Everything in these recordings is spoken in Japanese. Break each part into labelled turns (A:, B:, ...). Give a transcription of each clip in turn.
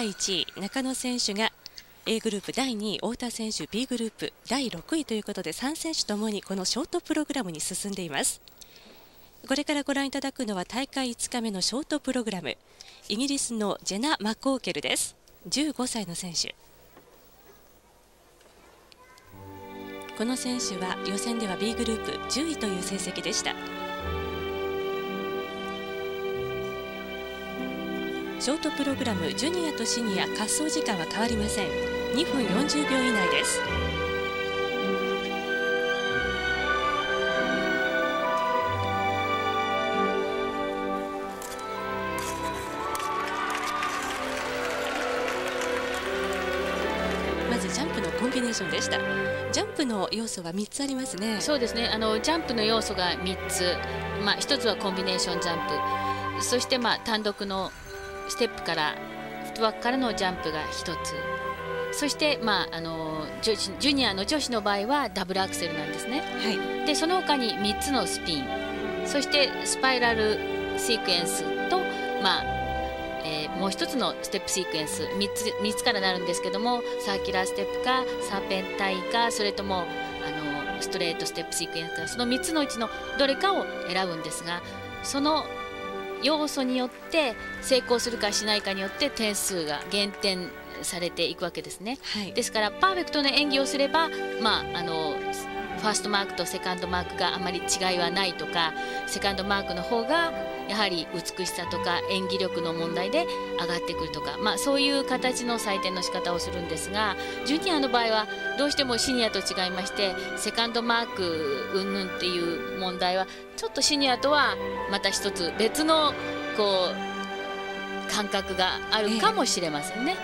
A: 1位中野選手が A グループ第2位、太田選手 B グループ第6位ということで、3選手ともにこのショートプログラムに進んでいます。これからご覧いただくのは大会5日目のショートプログラム、イギリスのジェナ・マコーケルです。15歳の選手。この選手は予選では B グループ10位という成績でした。ショートプログラムジュニアとシニア滑走時間は変わりません。2分40秒以内です。まずジャンプのコンビネーションでした。ジャンプの要素は3つありますね。
B: そうですね、ジャンプの要素が3つ、1つはコンビネーションジャンプ、そして単独のステップからフットワークからのジャンプが1つ、そしてジュニアの女子の場合はダブルアクセルなんですね。はい、でその他に3つのスピン、そしてスパイラルシークエンスと、もう1つのステップシークエンス、3つからなるんですけども、サーキュラーステップかサーペンタイか、それともストレートステップシークエンスか、その3つのうちのどれかを選ぶんですが、その要素によって成功するかしないかによって点数が減点されていくわけですね。はい、ですからパーフェクトな演技をすれば、ファーストマークとセカンドマークがあまり違いはないとか、セカンドマークの方がやはり美しさとか演技力の問題で上がってくるとか、そういう形の採点の仕方をするんですが、ジュニアの場合はどうしてもシニアと違いまして、セカンドマーク云々っていう問題はちょっとシニアとはまた一つ別の感覚があるかもしれませんね。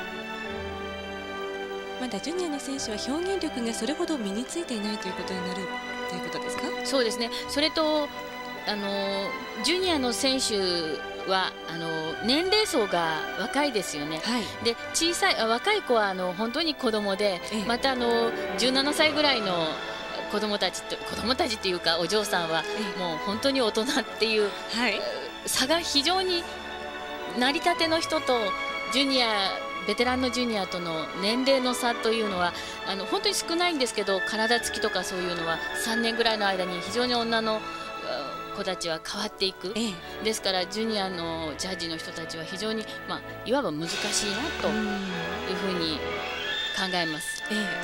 A: まだジュニアの選手は表現力がそれほど身についていないということになるということですか？
B: そうですね。それとジュニアの選手は年齢層が若いですよね。はい、で若い子は本当に子供で、また17歳ぐらいの子供たちっていうかお嬢さんはもう本当に大人っていう、差が非常に、成り立ての人とベテランのジュニアとの年齢の差というのは本当に少ないんですけど、体つきとかそういうのは3年ぐらいの間に非常に女の子たちは変わっていく。ですからジュニアのジャッジの人たちは非常に、いわば難しいなというふうに考えます。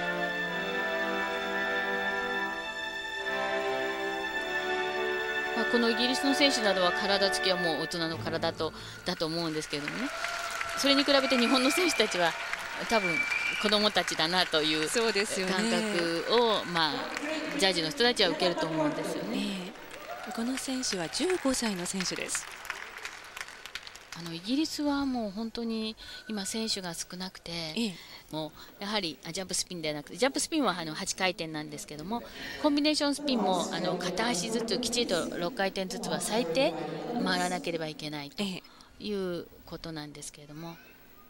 B: このイギリスの選手などは体つきはもう大人の体だと思うんですけれどもね、それに比べて日本の選手たちは多分子どもたちだなという感覚を、ジャッジの人たちは受けると思うんですよね。
A: この選手は15歳の選手です。
B: イギリスはもう本当に今選手が少なくて、もうやはりジャンプスピンではなくて、ジャンプスピンは8回転なんですけども、コンビネーションスピンも片足ずつきちんと6回転ずつは最低回らなければいけないということなんですけれども、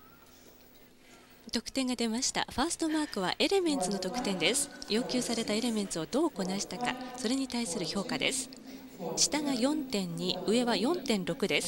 A: 得点が出ました。ファーストマークはエレメンツの得点です。要求されたエレメンツをどうこなしたか、それに対する評価です。下が 4.2、 上は 4.6 です。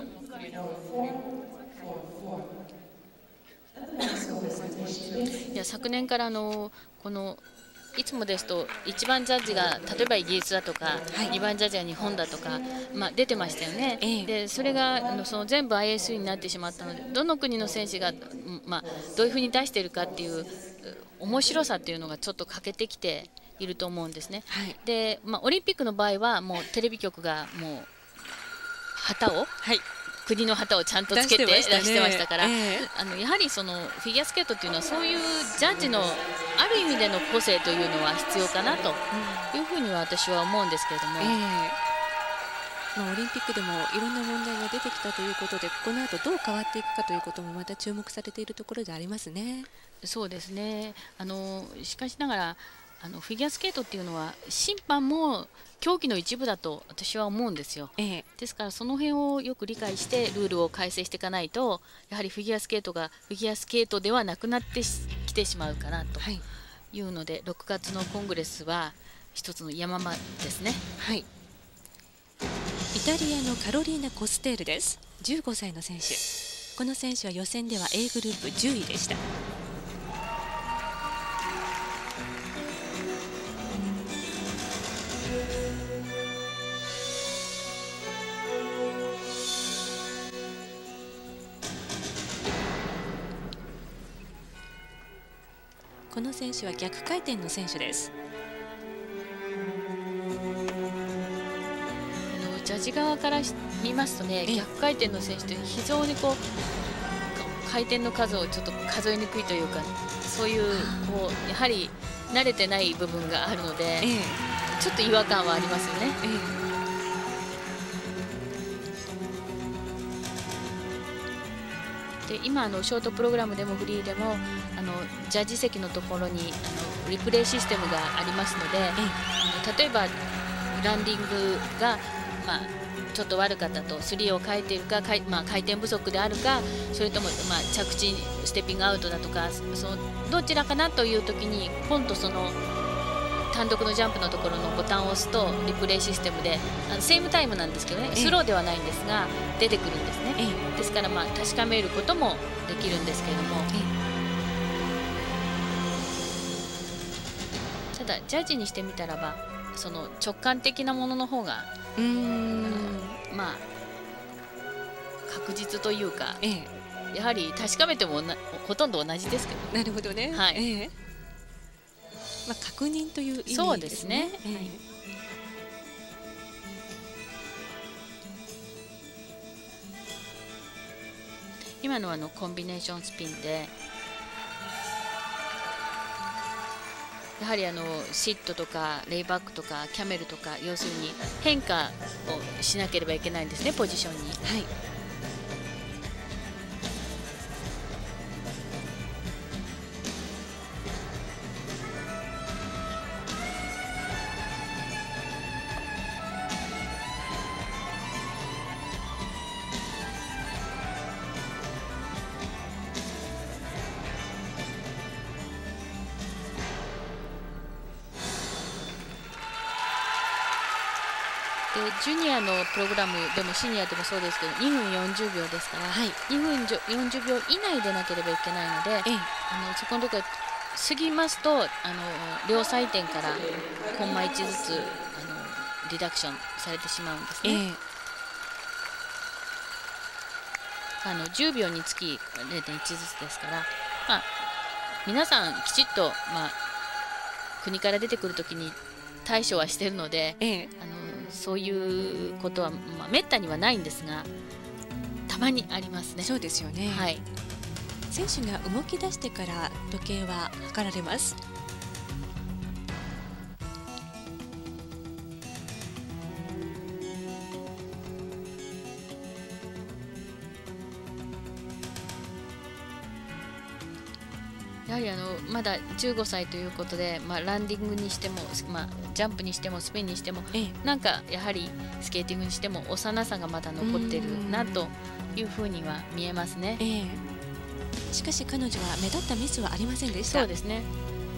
B: 昨年からこのいつもですと1番ジャッジが例えばイギリスだとか、2番ジャッジが日本だとか、出てましたよね。でそれが全部 ISU になってしまったので、どの国の選手が、どういうふうに出しているかっていう面白さっていうのがちょっと欠けてきていると思うんですね。で、オリンピックの場合はもうテレビ局がもう旗を、国の旗をちゃんとつけて出してましたから、やはりフィギュアスケートっていうのはそういうジャッジのある意味での個性というのは必要かなというふうには私は思うんですけれども、
A: オリンピックでもいろんな問題が出てきたということで、この後どう変わっていくかということもまた注目されているところでありますね。
B: そうですね。しかしながらフィギュアスケートっていうのは審判も競技の一部だと私は思うんですよ。ですからその辺をよく理解してルールを改正していかないと、やはりフィギュアスケートがフィギュアスケートではなくなってきてしまうかなというので、6月のコングレスは一つの山場ですね。
A: イタリアのカロリーナ・コステールです。15歳の選手。 この選手は予選では A グループ10位でした。この選手は逆回転の選手です。
B: ジャッジ側から見ますとね、逆回転の選手って非常にこう回転の数をちょっと数えにくいというか、そういうこうやはり慣れてない部分があるので、ちょっと違和感はありますよね。で今ショートプログラムでもフリーでもジャッジ席のところにリプレイシステムがありますので、例えばランディングがちょっと悪かったと、3を変えているか、回転不足であるか、それとも着地ステッピングアウトだとか、どちらかなという時にポンとその単独のジャンプのところのボタンを押すとリプレイシステムでセームタイムなんですけどね、スローではないんですが出てくるんですね。ですから確かめることもできるんですけれども、ただジャッジにしてみたらばその直感的なものの方が確実というか、やはり確かめてもほとんど同じですけど。
A: なるほどね。はい。確認という意味ですね。
B: そうですね。今のコンビネーションスピンで、やはりシットとかレイバックとかキャメルとか、要するに変化をしなければいけないんですね、ポジションに。はい。ジュニアのプログラムでもシニアでもそうですけど2分40秒ですから、2分40秒以内でなければいけないので、そこのところ過ぎますと両採点からコンマ1ずつリダクションされてしまうんですね。10秒につき 0.1 ずつですから、皆さんきちっと、国から出てくるときに対処はしているので、そういうことは、めったにはないんですが、たまにありますね。
A: そうですよね。はい。選手が動き出してから時計は測られます。
B: やはりまだ15歳ということで、ランディングにしても、ジャンプにしてもスピンにしても、なんかやはりスケーティングにしても幼さがまだ残ってるなというふうには見えますね。
A: しかし彼女は目立ったミスはありませんでした。
B: そうですね。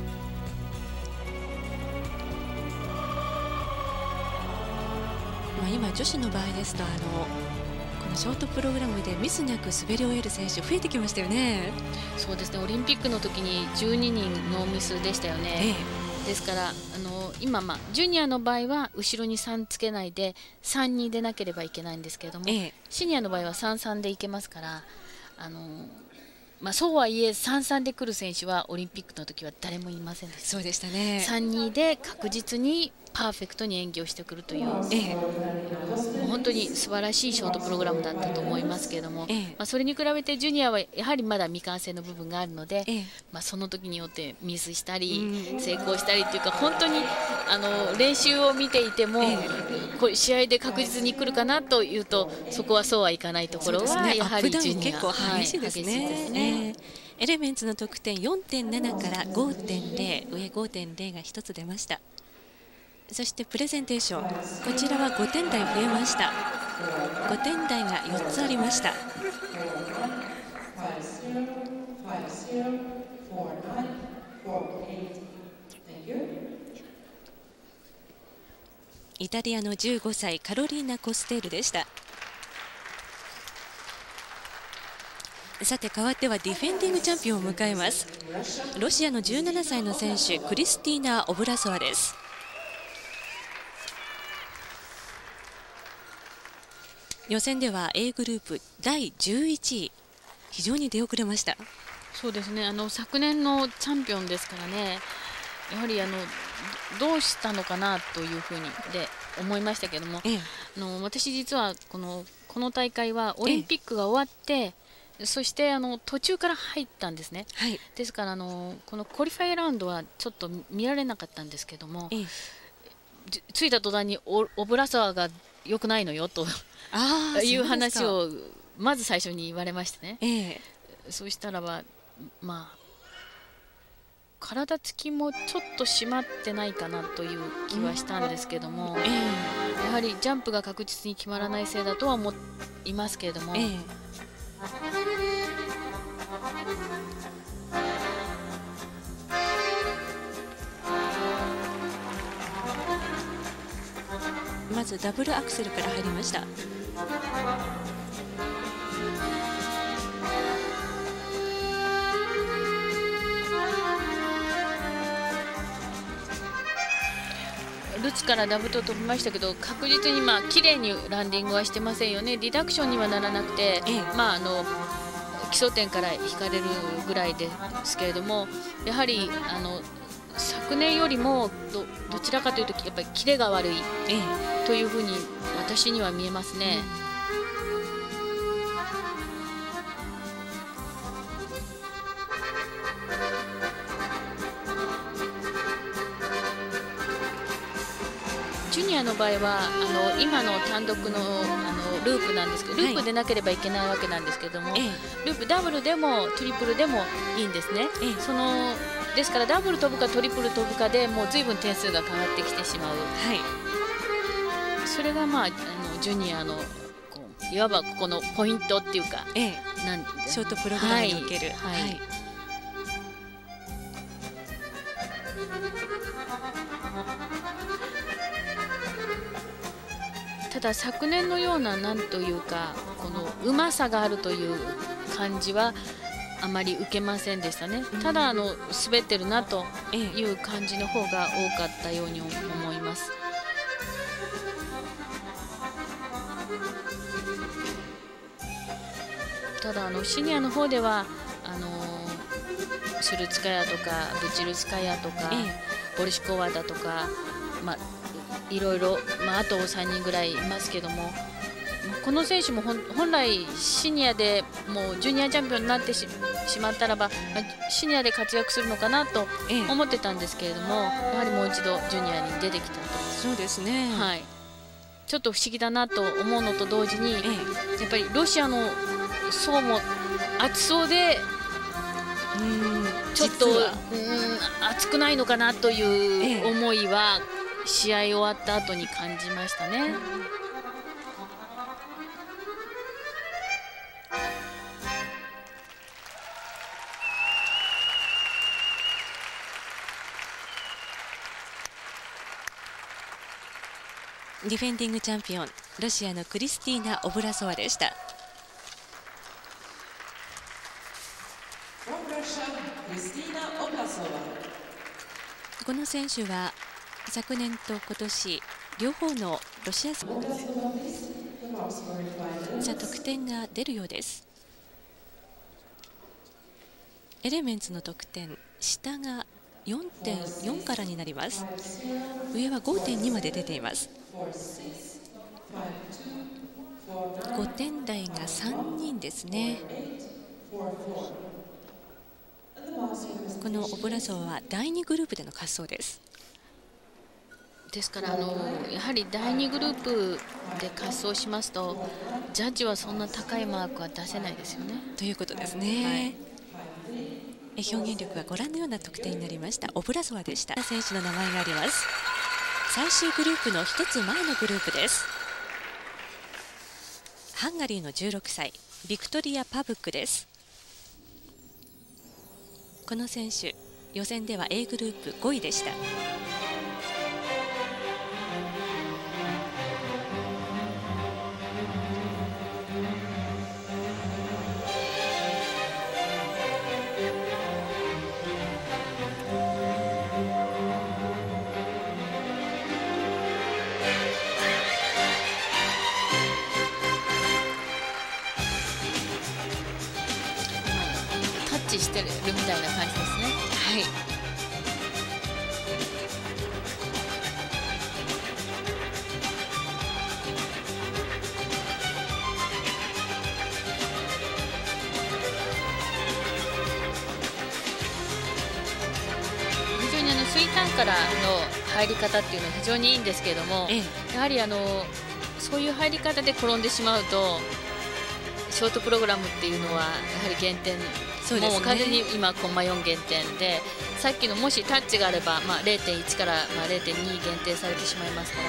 A: 今女子の場合ですとこのショートプログラムでミスなく滑り終える選手増えてきましたよね。
B: そうですね。オリンピックの時に12人ノーミスでしたよね。ですから今ジュニアの場合は後ろに3つけないで3に出なければいけないんですけれども、シニアの場合は3-3でいけますからそうはいえ3-3で来る選手はオリンピックの時は誰もいませんでした。
A: そうでしたね。
B: 3-2で確実にパーフェクトに演技をしてくるという、本当に素晴らしいショートプログラムだったと思いますけれども、それに比べてジュニアはやはりまだ未完成の部分があるので、その時によってミスしたり成功したりというか、本当に練習を見ていても、試合で確実に来るかなというとそこはそうはいかないところはやはりジュニア
A: 結構激しいですね。エレメンツの得点 4.7 から 5.0 上 5.0 が1つ出ました。そしてプレゼンテーション、こちらは5点台増えました。5点台が4つありました。イタリアの15歳カロリーナ・コステールでした。 さて変わってはディフェンディングチャンピオンを迎えます。ロシアの17歳の選手クリスティーナ・オブラソワです。予選では A グループ第11位、非常に出遅れました。
B: そうですね、昨年のチャンピオンですからね、やはりどうしたのかなというふうに思いましたけども、私実はこの大会はオリンピックが終わって、そして途中から入ったんですね。
A: はい、
B: ですからこのクオリファイラウンドはちょっと見られなかったんですけども、着いた途端にオブラソワが良くないのよという話をまず最初に言われましてね、そうしたらばまあ体つきもちょっと締まってないかなという気はしたんですけども、やはりジャンプが確実に決まらないせいだとは思いますけれども、
A: まずダブルアクセルから入りました。
B: ルツからダブと飛びましたけど、確実に綺麗にランディングはしてませんよね。リダクションにはならなくて、基礎点から引かれるぐらいですけれども、やはり昨年よりもどちらかというとやっぱりキレが悪いというふうに私には見えますね。ジュニアの場合は今の単独のループなんですけど、ループでなければいけないわけなんですけども、ループダブルでもトリプルでもいいんですね。ですからダブル飛ぶかトリプル飛ぶかでもう随分点数が変わってきてしまう、それがジュニアのいわばここのポイントっていうか、
A: ショートプログラムにおける。
B: ただ昨年のようななんというかこのうまさがあるという感じはあまり受けませんでしたね。ただ滑ってるなという感じの方が多かったように思います。ただシニアの方ではスルツカヤとかブチルツカヤとか、ボルシコワだとか、いろいろ、あと3人ぐらいいますけども、この選手も本来シニアでもうジュニアチャンピオンになってしまったらば、シニアで活躍するのかなと思ってたんですけれども、やはりもう一度ジュニアに出てきたと。
A: そうですね、
B: ちょっと不思議だなと思うのと同時に、やっぱりロシアの層も厚そうで、ちょっと熱くないのかなという思いは試合終わった後に感じましたね。
A: ディフェンディングチャンピオンロシアのクリスティーナ・オブラソワでした。この選手は昨年と今年両方のロシアさあ得点が出るようです。エレメンツの得点、下が 4.4 からになります。上は 5.2 まで出ています。5点台が3人ですね。このオブラソワは第2グループでの滑走です。
B: ですからやはり第2グループで滑走しますとジャッジはそんな高いマークは出せないですよね。
A: ということですね。表現力はご覧のような得点になりました。オブラソワでした。選手の名前があります。最終グループの1つ前のグループです。ハンガリーの16歳ビクトリア・パブックです。この選手予選では A グループ5位でした。
B: チしてるみたいな感じですね。
A: はい。
B: 非常に水ターンからの入り方っていうのは非常にいいんですけれども、やはりそういう入り方で転んでしまうとショートプログラムっていうのはやはり減点、もう完全に今コンマ4減点で、さっきのもしタッチがあれば、0.1 から、0.2 減点されてしまいますから、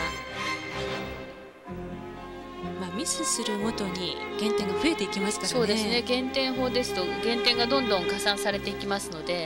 A: ミスするごとに減点が増えていきますからね。
B: そうですね、減点法ですと減点がどんどん加算されていきますので、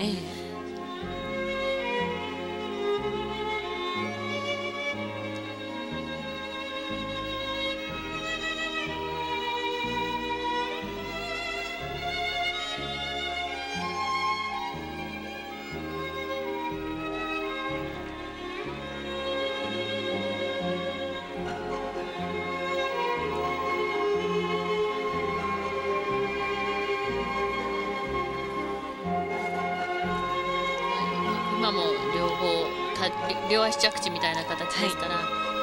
B: 今も両足着地みたいな形ですから、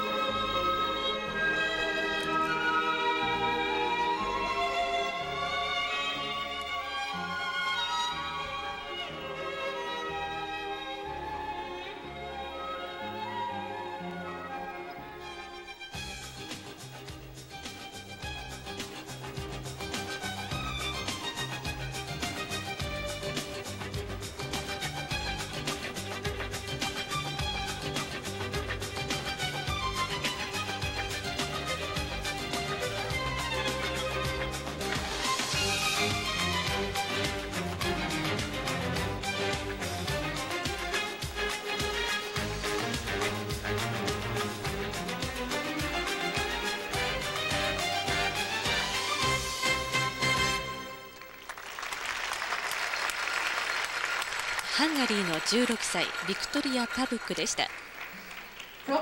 A: ハンガリーの16歳ビクトリア・パブックでした。こ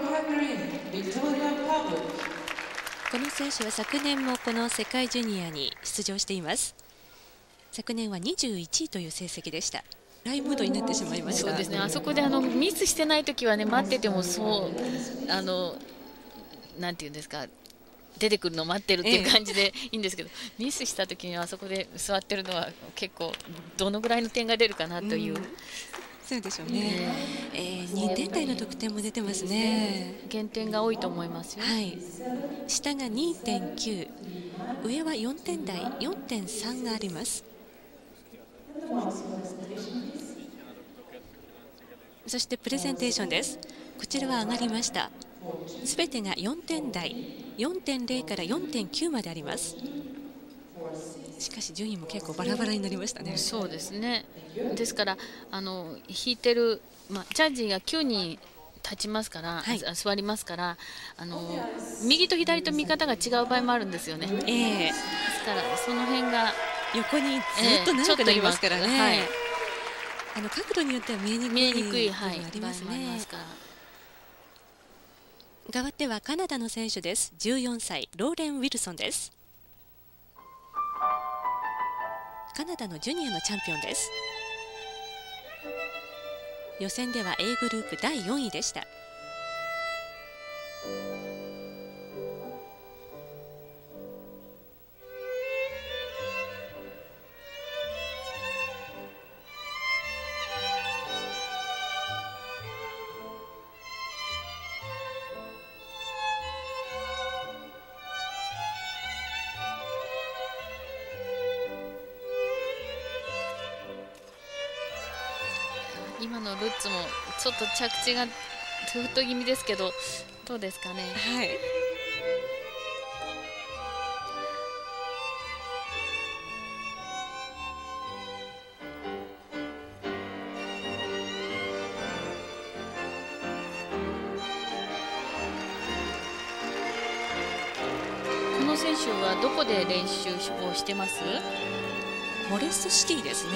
A: の選手は昨年もこの世界ジュニアに出場しています。昨年は21位という成績でした。ライブムードになってしまいました。
B: そうですね、あそこでミスしてない時はね、待っててもなんていうんですか、出てくるのを待ってるっていう感じでいいんですけど、ミスした時にあそこで座ってるのは結構どのぐらいの点が出るかなという、
A: そうでしょうね。2点台の得点も出てますね。
B: 減点が多いと思いますよ。
A: はい、下が 2.9、 上は4点台 4.3 があります。そしてプレゼンテーションです。こちらは上がりました。すべてが4点台、4.0 から 4.9 まであります。しかし順位も結構バラバラになりましたね。
B: そうですね。ですから引いてる、ジャッジが9人立ちますから、座りますから、右と左と見方が違う場合もあるんですよね。ですからその辺が
A: 横にずっと長くなりますからね。角度によっては見えにくい部分ありますね。代わってはカナダの選手です。14歳ローレン・ウィルソンです。カナダのジュニアのチャンピオンです。予選では A グループ第4位でした。
B: 今のルッツもちょっと着地がトゥート気味ですけど、どうですかね。
A: はい、
B: この選手はどこで練習をしてます？
A: フォレストシティですね。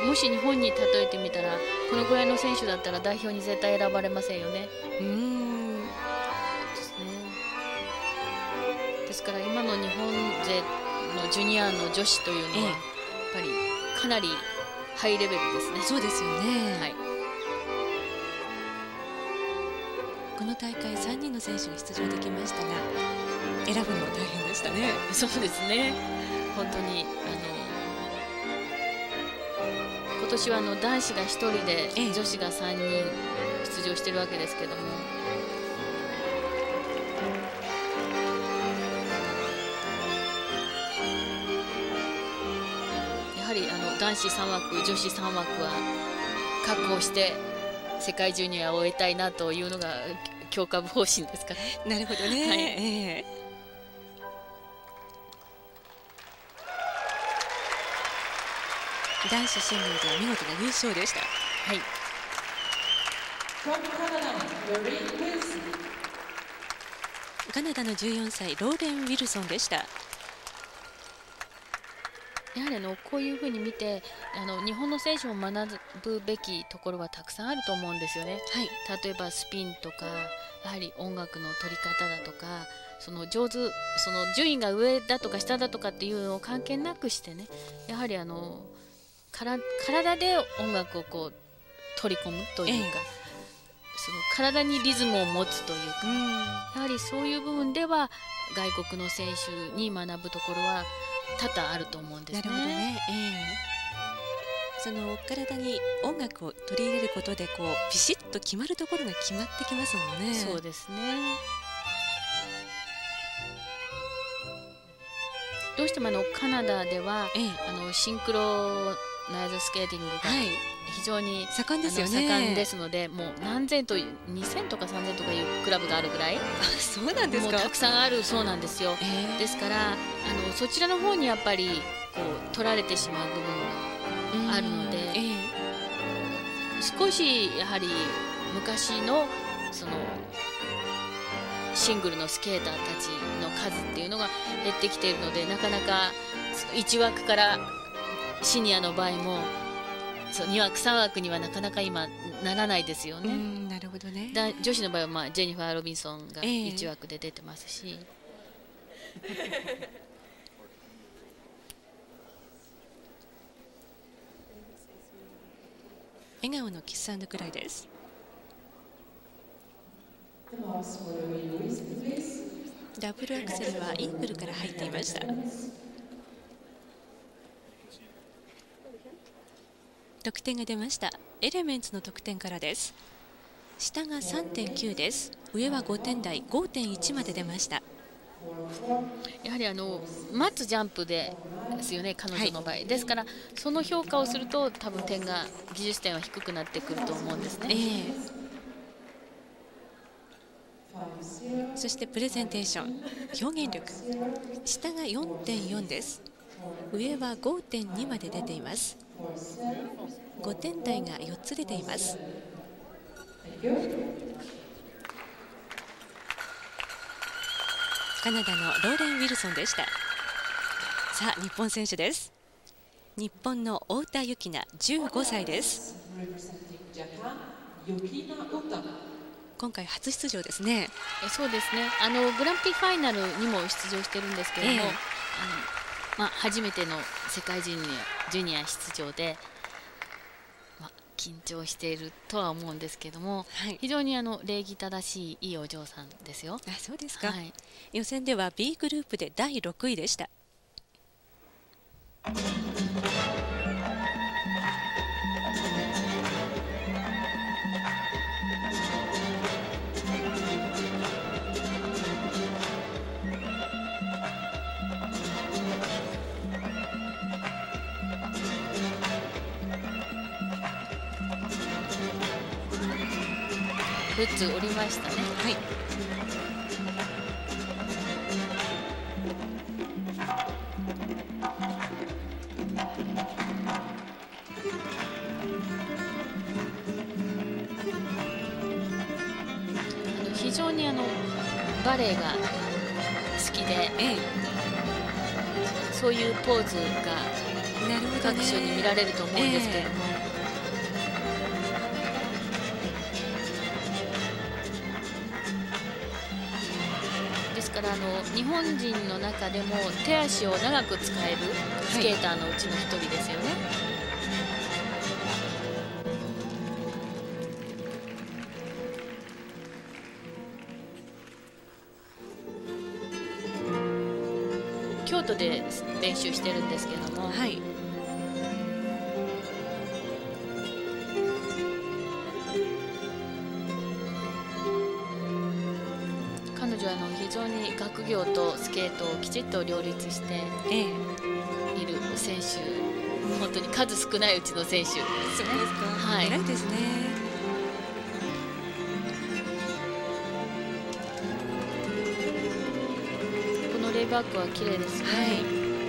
B: もし日本に例えてみたらこのぐらいの選手だったら代表に絶対選ばれませんよね。ですね。ですから今の日本勢のジュニアの女子というのはやっぱりかなりハイレベルですね。
A: そうですよね。
B: はい。
A: この大会3人の選手が出場できましたが、選ぶのも大変でしたね。
B: そうですね。本当に今年は男子が1人で女子が3人出場しているわけですけども、やはり男子3枠女子3枠は確保して世界ジュニアを終えたいなというのが強化部方針ですから。
A: なるほどね。はい。男子シングルでは見事な優勝でした。
B: はい。
A: カナダの14歳ローレン・ウィルソンでした。
B: やはりこういうふうに見て日本の選手も学ぶべきところはたくさんあると思うんですよね。
A: はい、
B: 例えばスピンとかやはり音楽の取り方だとか順位が上だとか下だとかっていうのを関係なくしてね、やはり体で音楽をこう取り込むというか、その体にリズムを持つというか、やはりそういう部分では外国の選手に学ぶところは多々あると思うんですね。
A: なるほどね。その体に音楽を取り入れることでピシッと決まるところが決まってきますもんね。
B: そうですね。どうしてもカナダでは、シンクロナイズスケーティングが非常に、
A: 盛んですよね。
B: 盛んですので、もう何千と2000とか3000とかいうクラブがあるぐらい、
A: そうなんですか。
B: もうたくさんあるそうなんですよ。ですからそちらの方にやっぱり取られてしまう部分があるので、少しやはり昔のシングルのスケーターたちの数っていうのが減ってきているので、なかなか1枠からシニアの場合も2枠3枠にはなかなか今ならないですよね。
A: なるほどね。
B: 女子の場合はジェニファー・ロビンソンが1枠で出てますし、
A: 笑顔のキス&クライです。ダブルアクセルはイーグルから入っていました。得点が出ました。エレメンツの得点からです。下が 3.9 です。上は5点台 5.1 まで出ました。
B: やはり待つジャンプですよね、彼女の場合、ですからその評価をすると多分技術点は低くなってくると思うんですね。
A: そしてプレゼンテーション、表現力、下が 4.4 です。上は 5.2 まで出ています。5点台が4つ出ています。カナダのローレン・ウィルソンでした。さあ日本選手です。日本の太田幸奈15歳です。今回初出場ですね。
B: そうですね。グランプリファイナルにも出場してるんですけれども、初めての世界ジュニア出場で、緊張しているとは思うんですけども、非常に礼儀正しいいいお嬢さんですよ。
A: あ、そうですか。予選では B グループで第6位でした。
B: ルッツ降りましたね。
A: はい。
B: 非常にバレエが好きで、そういうポーズが各所に見られると思うんですけれども、ですから日本人の中でも手足を長く使えるスケーターのうちの一人ですよね。京都で練習してるんですけども、
A: はい、
B: 彼女は非常に学業とスケートをきちっと両立している選手、本当に数少ないうちの選手ですね。
A: そうですか。
B: はい、
A: 偉いですね。
B: レイバックは綺麗ですね。はい、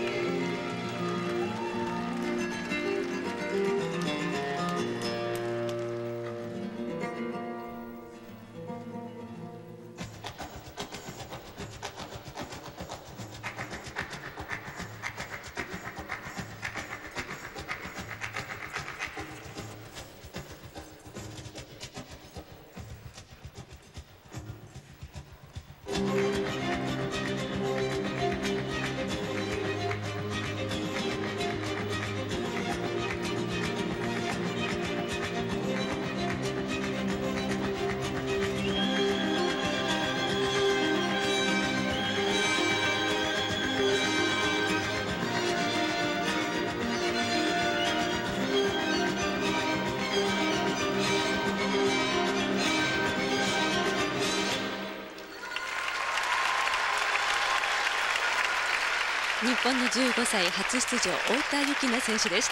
A: 日本の15歳初出場、太田幸奈選手でした。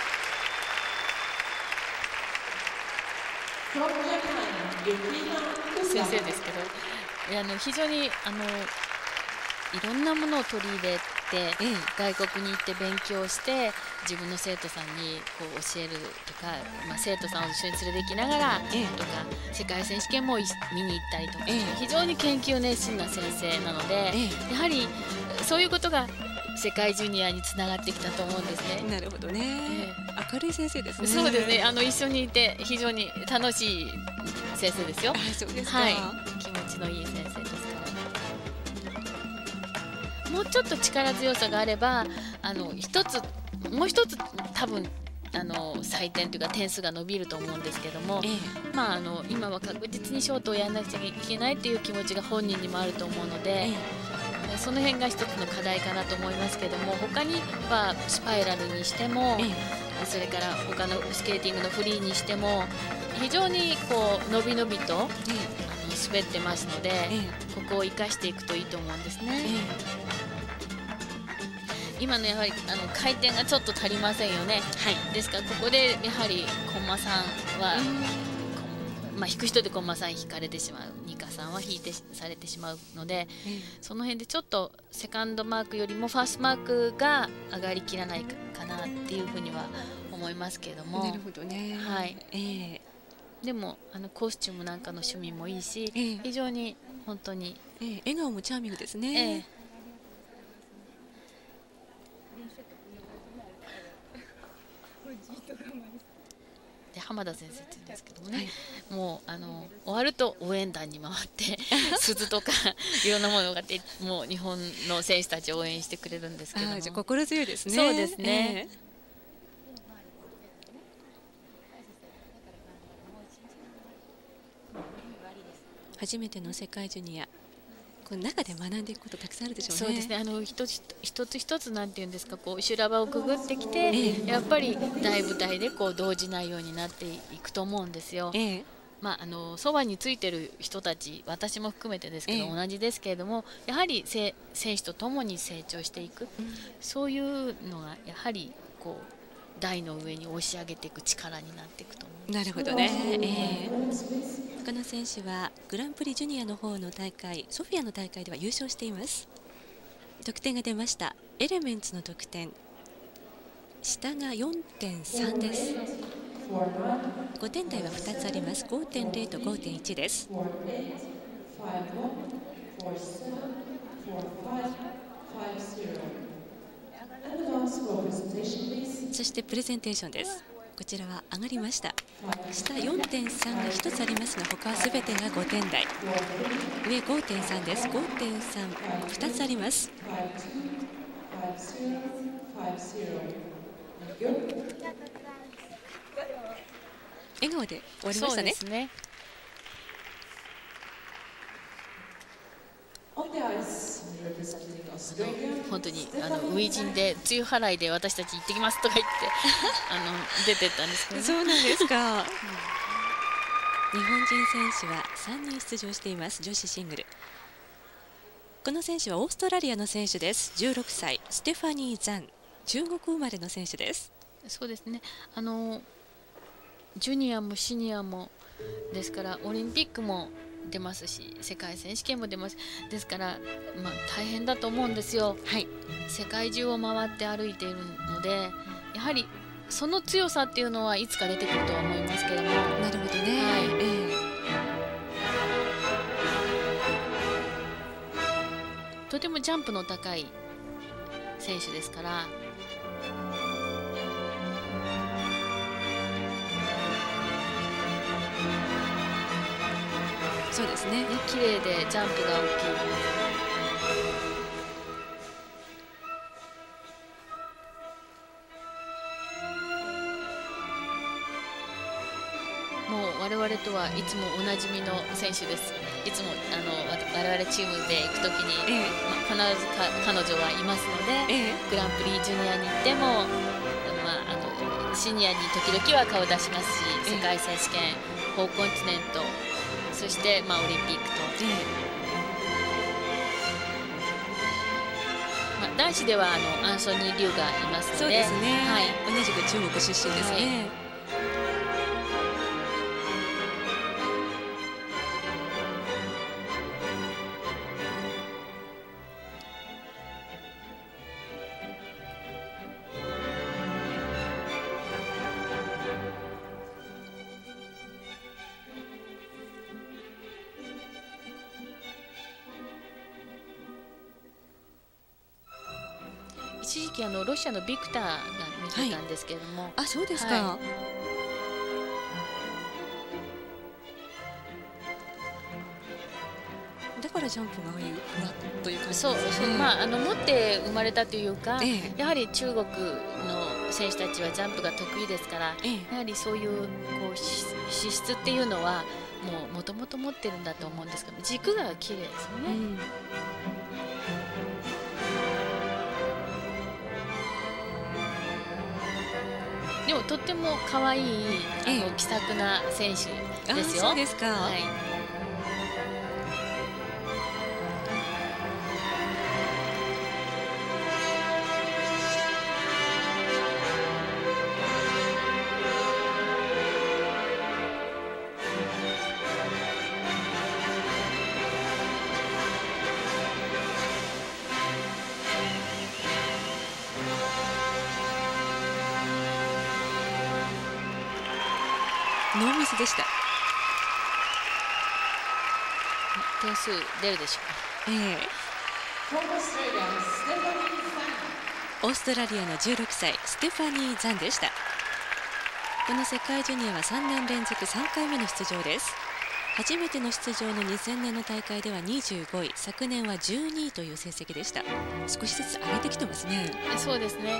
B: 先生ですけど、非常にいろんなものを取り入れて、外国に行って勉強して自分の生徒さんにこう教えるとか、生徒さんを一緒に連れて行きながらとか、世界選手権も見に行ったりとか、非常に研究熱心な先生なので、やはりそういうことが世界ジュニアにつながってきたと思うんですね。
A: なるほどね。明るい先生ですね。
B: そうですね。一緒にいて非常に楽しい先生ですよ。
A: そうですか。
B: はい、気持ちのいい先生ですから。もうちょっと力強さがあれば、もう一つ多分採点というか点数が伸びると思うんですけども、今は確実にショートをやらなくちゃいけないという気持ちが本人にもあると思うので。その辺が一つの課題かなと思いますけども、他にはスパイラルにしても、それから他のスケーティングのフリーにしても非常にこう伸び伸びと、滑ってますので、ここを生かしていくといいと思うんですね。今のやはり回転がちょっと足りませんよね。ですからここでやはりコンマさんは、引く人でコンマさん引かれてしまう、ニカさんは引いてされてしまうので、その辺でちょっとセカンドマークよりもファーストマークが上がりきらないかなっていうふうには思いますけれども。
A: なるほどね。
B: はい、でもコスチュームなんかの趣味もいいし、非常に本当に、
A: 笑顔もチャーミングですね。
B: で浜田先生って言うんですけどもね、もう終わると応援団に回って鈴とかいろんなものがあって、もう日本の選手たちを応援してくれるんですけども。
A: じゃ心強いですね。
B: そうですね。
A: 初めての世界ジュニア、この中で学んでいくことたくさんあるでしょうね。
B: そうですね。一つ一つなんていうんですか、こう修羅場をくぐってきて、やっぱり大舞台でこう動じないようになっていくと思うんですよ。そばについてる人たち、私も含めてですけど、同じですけれども、やはり選手とともに成長していく、そういうのがやはりこう台の上に押し上げていく力になっていくと思う。
A: なるほどね。他の選手はグランプリジュニアの方の大会、ソフィアの大会では優勝しています。得点が出ました。エレメンツの得点、下が 4.3 です。5点台は2つあります。 5.0 と 5.1 です。 そしてプレゼンテーションです。こちらは上がりました。下 4.3 が1つありますが、他はすべてが5点台。上 5.3 です。 5.3 2つあります。笑顔で終わりましたね。
B: そうですね。本当に初陣で梅雨払いで私たち行ってきますとか言って出てったんですけど、ね、
A: そうなんですか。日本人選手は3人出場しています。女子シングル。この選手はオーストラリアの選手です。16歳ステファニー・ザン、中国生まれの選手です。
B: そうですね。ジュニアもシニアもですから、オリンピックも出ますし、世界選手権も出ます。ですから、大変だと思うんですよ。
A: はい、
B: 世界中を回って歩いているので、やはりその強さっていうのはいつか出てくるとは思いますけども。
A: なるほどね。
B: はい、とてもジャンプの高い選手ですから。
A: そうですね。
B: 綺麗でジャンプが大きい。もう我々とはいつもおなじみの選手です。いつも我々チームで行くときに、必ず彼女はいますので、グランプリジュニアに行っても、シニアに時々は顔を出しますし、世界選手権、ホーコンチネント、そして、オリンピックと、男子ではアンソニー・リュウがいますので、
A: そうですね、
B: はい、
A: 同じく中国出身ですね。
B: 一時期ロシアのビクターが見てたんですけれども、
A: あ、そうですか。
B: はい
A: だからジャンプがああいうふわっという感じです
B: そう、
A: ね。
B: 持って生まれたというか、やはり中国の選手たちはジャンプが得意ですから、やはりそういう資質っていうのはもともと持ってるんだと思うんですけど、軸が綺麗ですよね。でもとっても可愛い気さくな選手ですよ。
A: そうですか。
B: はい、
A: ノーミスでした。
B: 点数出るでしょうか。
A: オーストラリアの16歳ステファニー・ザンでした。この世界ジュニアは3年連続3回目の出場です。初めての出場の2000年の大会では25位、昨年は12位という成績でした。少しずつ上げてきてますね。
B: そうですね。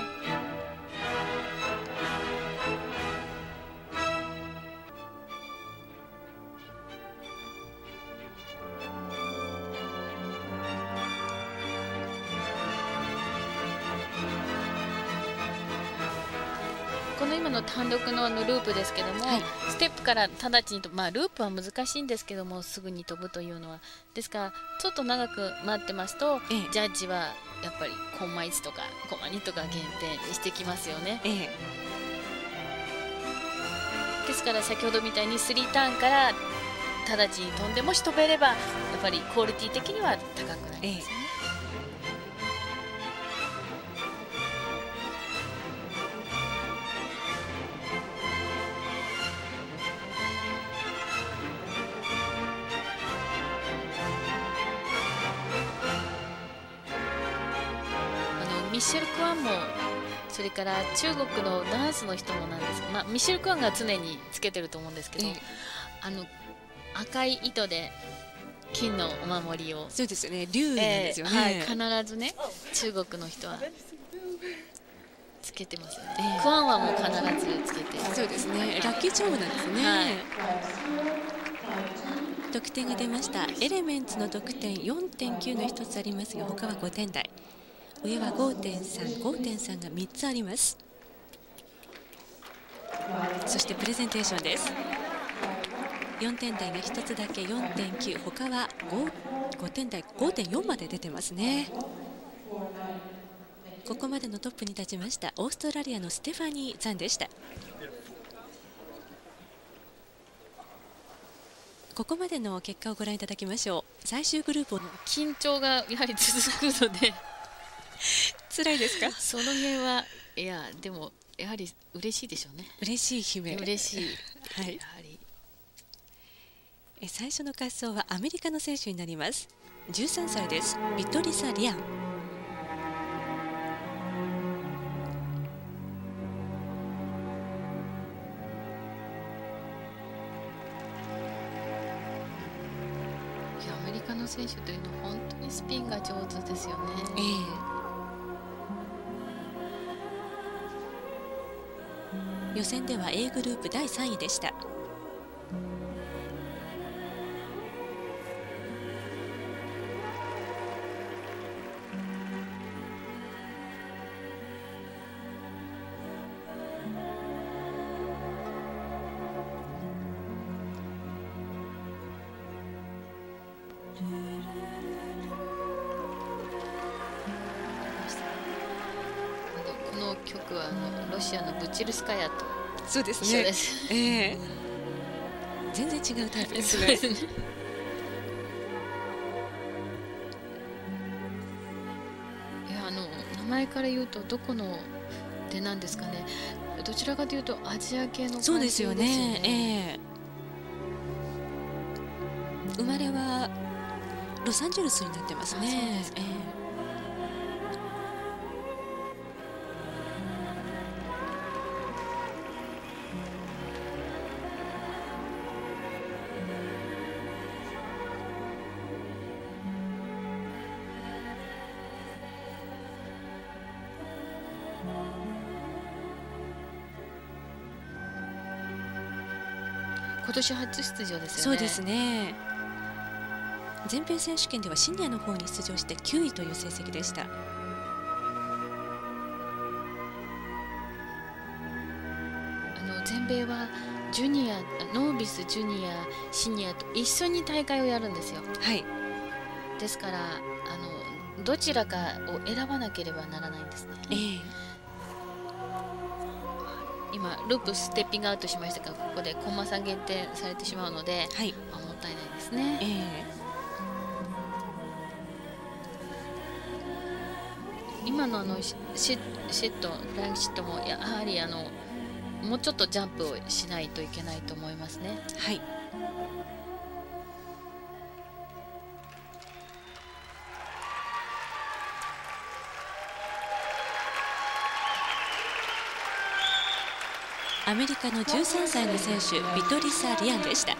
B: この今の単独のループですけども、ステップから直ちにループは難しいんですけども、すぐに飛ぶというのはですから、ちょっと長く待ってますと、ジャッジはやっぱりコンマ1とかコンマ2とか減点してきますよね。ですから先ほどみたいに3ターンから直ちに飛んで、もし飛べればやっぱりクオリティ的には高くなりますよね。ミシェル・クワンもそれから中国のダンスの人もなんですが、ミシェル・クワンが常につけてると思うんですけど、赤い糸で金のお守りを、
A: そうですよね、竜なんですよね、
B: はい、必ずね中国の人はつけてますよね、クワンはもう必ずつけて、
A: そうですね、ラッキーチャームなんですね、はい、得点が出ました。エレメンツの得点 4.9 の1つありますが、他は5点台、上は 5.3、5.3 が3つあります。そしてプレゼンテーションです。4点台が1つだけ 4.9、他は 5点台 5.4 まで出てますね。ここまでのトップに立ちましたオーストラリアのステファニー・ザンでした。ここまでの結果をご覧いただきましょう。最終グループを
B: 緊張がやはり続くので
A: 辛いですか？
B: その辺はいやでもやはり嬉しいでしょうね。
A: 嬉しい悲鳴、
B: 嬉しい、
A: はい、
B: やはり
A: 最初の滑走はアメリカの選手になります。13歳です。ビトリサ・リアン。
B: アメリカの選手というのは本当にスピンが上手ですよね。
A: 予選では A グループ第3位でした。
B: この曲はロシアのブチルスカヤと
A: そうです
B: 一緒
A: ね。
B: です。
A: 全然違うタイプですね。
B: そうですね。いや名前から言うとどこの手なんですかね。どちらかというとアジア系の感じですよね。
A: そうですよね。生まれはロサンゼルスになってますね。
B: 今年初出場ですよね。
A: そうですね。全米選手権ではシニアの方に出場して9位という成績でした。
B: 全米はジュニア、ノービス、ジュニア、シニアと一緒に大会をやるんですよ。
A: はい。
B: ですからどちらかを選ばなければならないんですね。今ループステッピングアウトしましたが、ここでコンマ3減点されてしまうので、
A: はい、
B: もったいないですね。今のシット、フライングシットもやはりもうちょっとジャンプをしないといけないと思いますね。
A: はい。アメリカの13歳の選手ビトリサ・リアンでした。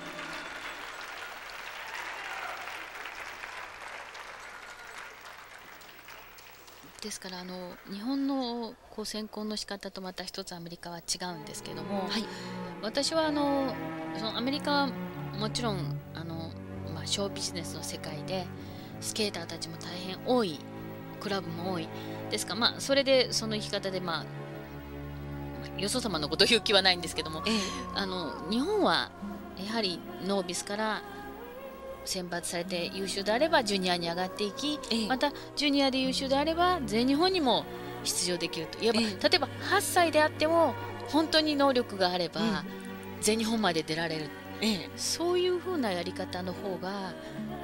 B: ですから日本の選考の仕方とまた一つアメリカは違うんですけども、はい、私はそのアメリカはもちろんショービジネスの世界でスケーターたちも大変多い、クラブも多いですから、それでその生き方でよそ様のことを言う気はないんですけども、日本はやはりノービスから選抜されて優秀であればジュニアに上がっていき、またジュニアで優秀であれば全日本にも出場できるといえば、例えば8歳であっても本当に能力があれば全日本まで出られる、そういう風なやり方の方が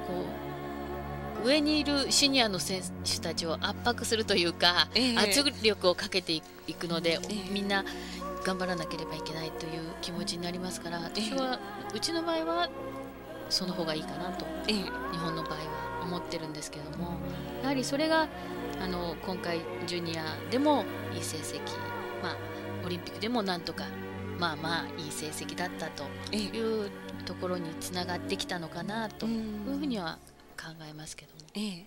B: 上にいるシニアの選手たちを圧迫するというか、圧力をかけていくので、みんな頑張らなければいけないという気持ちになりますから、私はうちの場合はその方がいいかなと、
A: ええ、
B: 日本の場合は思ってるんですけども、やはりそれが今回ジュニアでもいい成績、オリンピックでもなんとかいい成績だったというところにつながってきたのかなというふうには考えますけども。
A: ええ、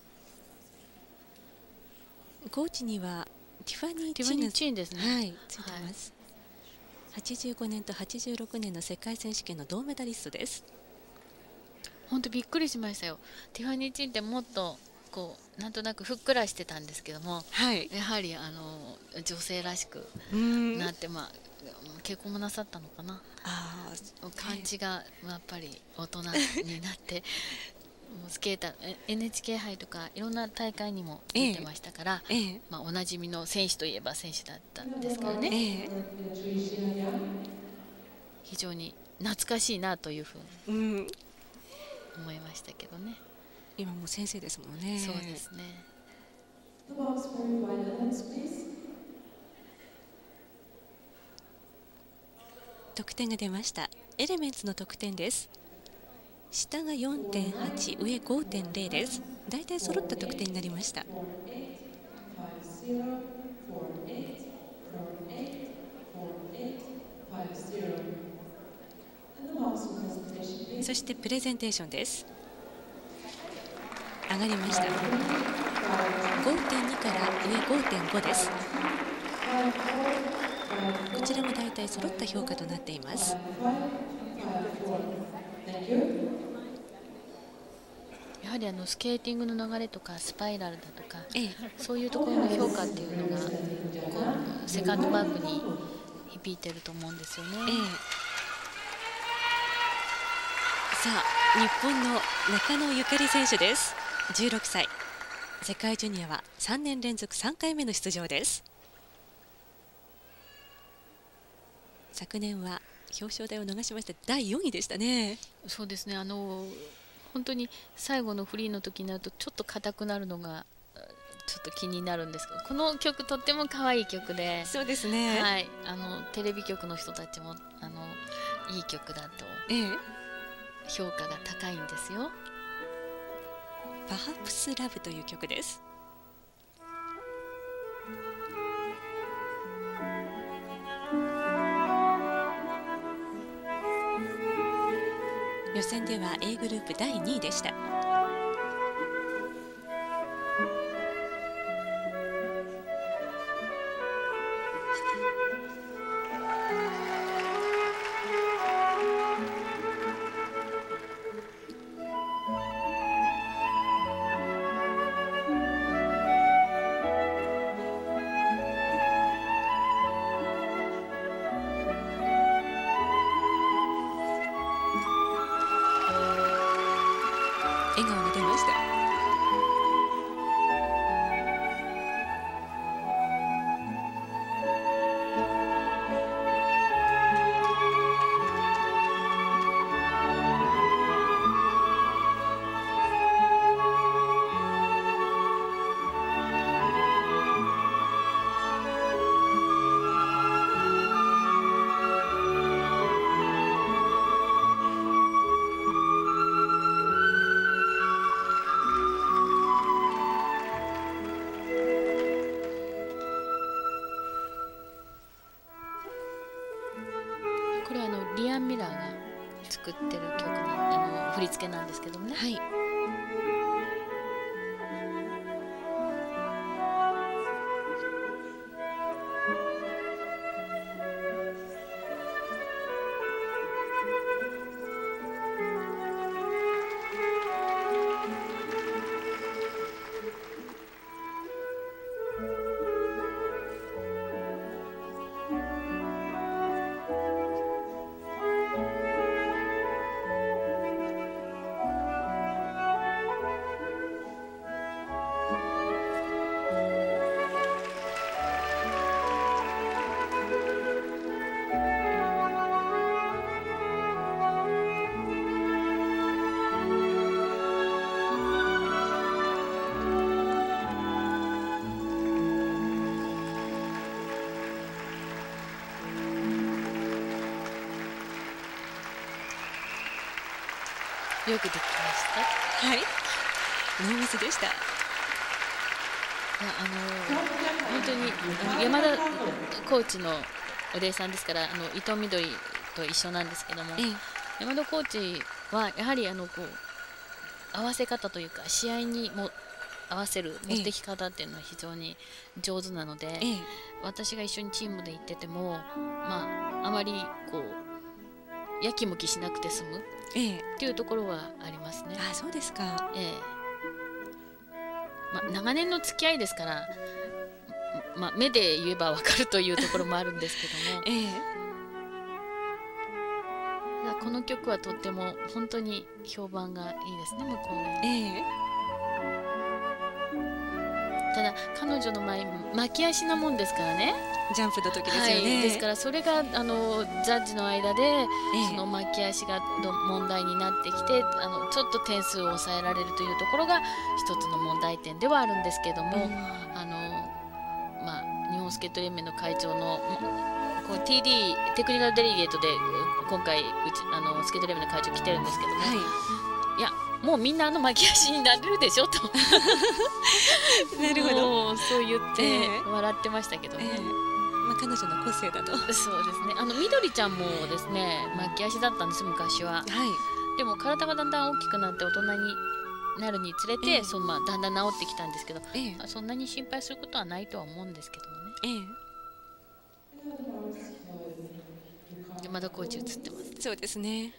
A: コーチにはティファニー・チン
B: ですね。
A: はい、ついてます。85年と86年の世界選手権の銅メダリストです。
B: 本当びっくりしましたよ。ティファニー・チンってもっとこうなんとなくふっくらしてたんですけども、
A: はい、
B: やはり女性らしくなって、結婚もなさったのかな、感じがやっぱり大人になってもうスケーター NHK 杯とかいろんな大会にも出てましたから、おなじみの選手といえば選手だったんですからね、非常に懐かしいなというふうに思いましたけどね。
A: 今もう先生ですもんね。
B: そうですね。
A: 得点が出ました。エレメンツの得点です。下が 4.8、上 5.0 です。だいたい揃った得点になりました。そしてプレゼンテーションです。上がりました。 5.2 から上 5.5 です。こちらもだいたい揃った評価となっています。
B: やはりスケーティングの流れとかスパイラルだとか、そういうところの評価っていうのがセカンドマークに響いてると思うんですよね。
A: さあ、日本の中野ゆかり選手です。16歳、世界ジュニアは3年連続3回目の出場です。昨年は表彰台を逃しまして第4位でしたね。
B: そうですね、本当に最後のフリーの時になるとちょっと硬くなるのがちょっと気になるんですけど、この曲とっても可愛い曲で、
A: そうですね、
B: はい、テレビ局の人たちもいい曲だと評価が高いんですよ。
A: Perhaps Love という曲です。予選では A グループ第2位でした。笑顔が出ました。
B: これはリアン・ミラーが作ってる曲振り付けなんですけどもね。
A: はい、
B: よくできました。
A: はい、ノーミスでした。いや
B: 本当に山田コーチのお弟子さんですから、伊藤みどりと一緒なんですけども、山田コーチはやはりこう合わせ方というか試合にも合わせる持ってき方っていうのは非常に上手なので、私が一緒にチームで行ってても、あまりこうやきもきしなくて済むっていうところはありますね。
A: あ、そうですか。
B: 長年の付き合いですから、目で言えば分かるというところもあるんですけども、この曲はとっても本当に評判がいいですね、向こうで。ただ彼女の前巻き足なもんですからね、
A: ジャンプの時ですよね。
B: ですからそれがジャッジの間で、その巻き足が問題になってきて、ちょっと点数を抑えられるというところが一つの問題点ではあるんですけども、日本スケート連盟の会長のこう TD テクニカルデリゲートで今回スケート連盟の会長来てるんですけども、いやもうみんな巻き足になれるでしょと
A: なるほど、
B: そう言って笑ってましたけどね。
A: 彼女の個性だと。
B: そうですね。みどりちゃんもですね巻き足だったんです昔は。でも体がだんだん大きくなって大人になるにつれて、だんだん治ってきたんですけど、そんなに心配することはないとは思うんですけどもね。まだコーチ映ってます。
A: そうですね。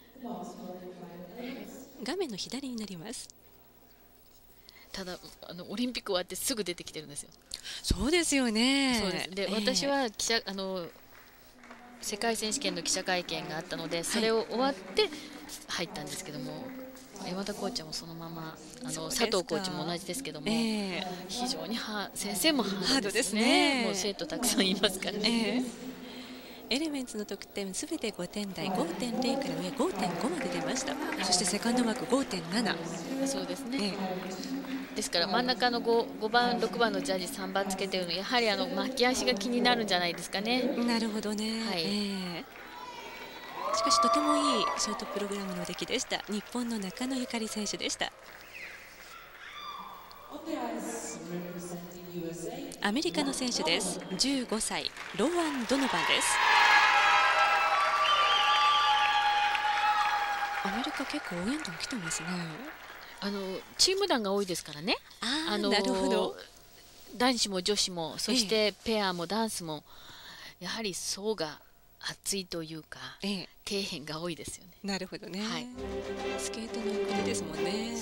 A: 画面の左になります。
B: ただオリンピック終わってすぐ出てきてるんですよ。
A: そうですよね。
B: そうです。で、私は世界選手権の記者会見があったので、それを終わって入ったんですけども、山田コーチもそのまま佐藤コーチも同じですけども、非常に先生もハードですね。もう生徒たくさんいますからね。
A: エレメンツの得点すべて5点台、 5.0 から上 5.5 まで出ました。そしてセカンドマーク 5.7。
B: そうですね。ですから真ん中の 5番6番のジャージ3番つけてるの、やはり巻き足が気になるんじゃないですかね。
A: なるほどね。しかしとてもいいショートプログラムの出来でした。日本の中野ゆかり選手でした。アメリカの選手です。15歳ローアン・ドノバンです。アメリカ結構応援団来てますね。
B: チーム団が多いですからね。
A: なるほど。
B: 男子も女子も、そしてペアもダンスも、やはり層が厚いというか、底辺が多いですよね。
A: なるほどね。スケートの国ですもんね。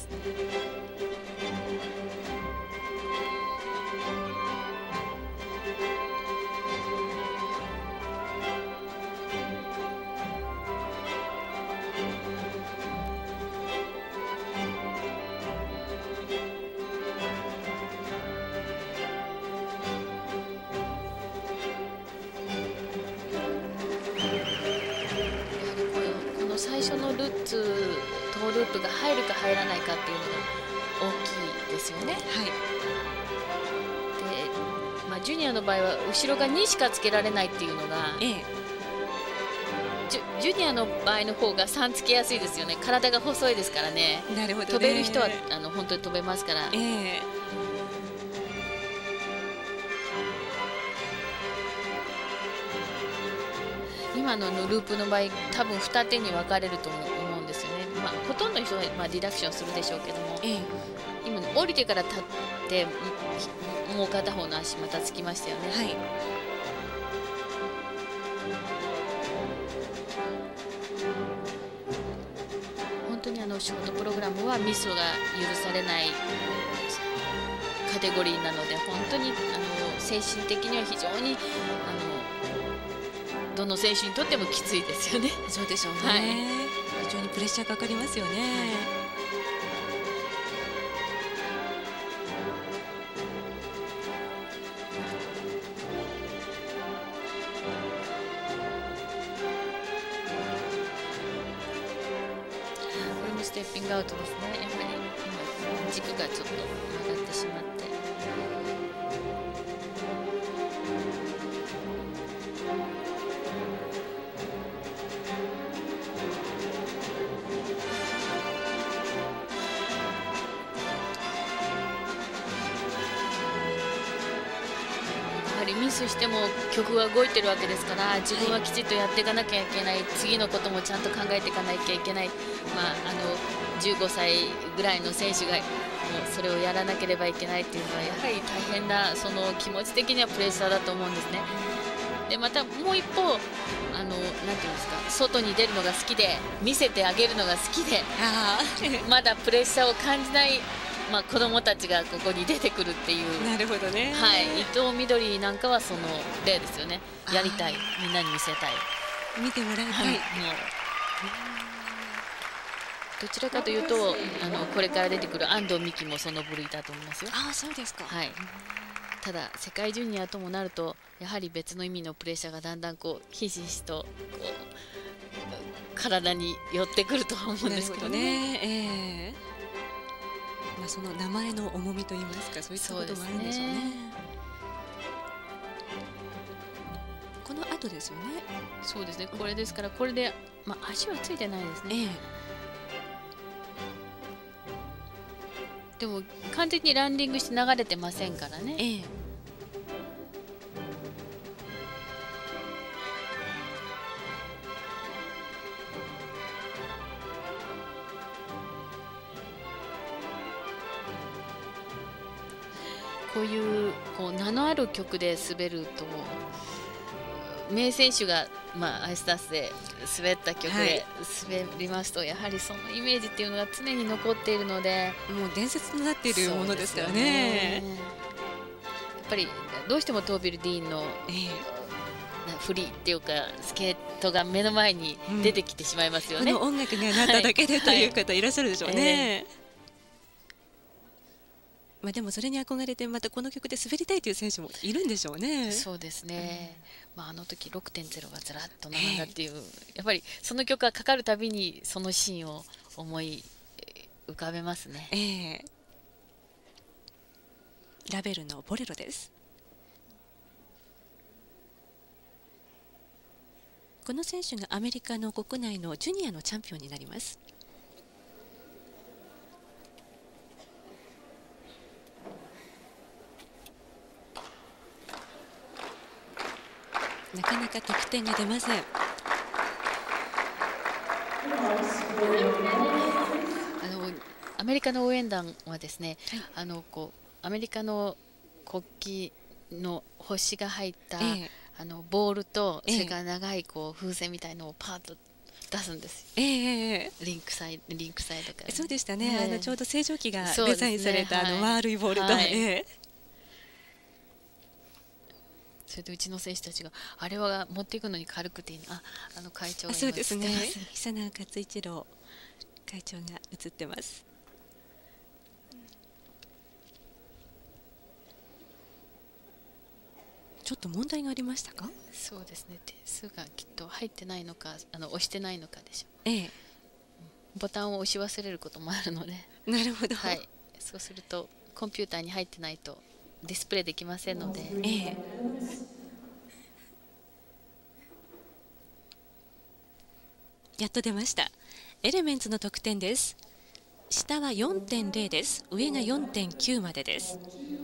B: 最初のルッツトーループが入るか入らないかっていうのが大きいですよね。で、ジュニアの場合は後ろが2しかつけられないっていうのが、ジュニアの場合の方が3つけやすいですよね。体が細いですからね。
A: なるほどね。
B: 飛べる人は本当に飛べますから。今のループの場合、多分2手に分かれると思うんですよね。ほとんどの人はリダクションするでしょうけども、今降りてから立ってもう片方の足またつきましたよね。本当にショートプログラムはミスが許されないカテゴリーなので、本当に精神的には非常にどの選手にとってもきついですよね。
A: そうでしょうね。非常にプレッシャーかかりますよね。
B: これもステッピングアウトですね。やはり今軸がちょっと曲がってしまって。 ミスしても曲が動いてるわけですから、自分はきちっとやっていかなきゃいけない、次のこともちゃんと考えていかなきゃいけない、15歳ぐらいの選手がもうそれをやらなければいけないっていうのは、やはり大変な、その気持ち的にはプレッシャーだと思うんですね。でまたもう一方、なんていうんですか、外に出るのが好きで見せてあげるのが好きでまだプレッシャーを感じない、子どもたちがここに出てくるっていう。
A: なるほどね。
B: はい、伊藤みどりなんかはその例ですよね。やりたい、みんなに見せたい、
A: 見てもらいたい、
B: はい、もうどちらかというとこれから出てくる安藤美希もその部類だと思いますよ。
A: ああ、そうですか。
B: はい、ただ世界ジュニアともなると、やはり別の意味のプレッシャーがだんだんこうひしひしとこう体に寄ってくると思うんですけどね。
A: その名前の重みといいますか、そういったこともあるんでしょうね。この後ですよね。
B: そうですね。これですから、これで足はついてないですね。でも完全にランディングして流れてませんからね。こういう名のある曲で滑ると、名選手がアイスダンスで滑った曲で滑りますと、やはりそのイメージっていうのが常に残っているので、
A: もう伝説となっているものですからね。
B: やっぱりどうしてもトービル・ディーンのフリーっていうかスケートが目の前に出てきてしまいますよね。
A: この音楽が鳴っただけでという方いらっしゃるでしょうね。でもそれに憧れてまたこの曲で滑りたいという選手もいるんでしょうね。
B: そうですね。あの時 6.0 がずらっと並んだっていう、やっぱりその曲がかかるたびにそのシーンを思い浮かべますね。
A: ラベルのボレロです。この選手がアメリカの国内のジュニアのチャンピオンになります。なかなか得点が出ません。
B: アメリカの応援団はですね、アメリカの国旗の星が入った、ボールと、それから長い風船みたいのをパーッと出すんですよ。リンクサイドから、ね。
A: そうでしたね。ちょうど星条旗がデザインされた、丸いボールと。
B: それでうちの選手たちがあれは持っていくのに軽くていいな。会長が
A: そうですね。久永勝一郎会長が映ってます。ちょっと問題がありましたか？
B: そうですね。点数がきっと入ってないのか、押してないのかでしょう。ボタンを押し忘れることもあるので。
A: なるほど。
B: はい。そうするとコンピューターに入ってないとディスプレイできませんので。
A: やっと出ました。エレメンツの得点です。下は 4.0 です。上が 4.9 までです。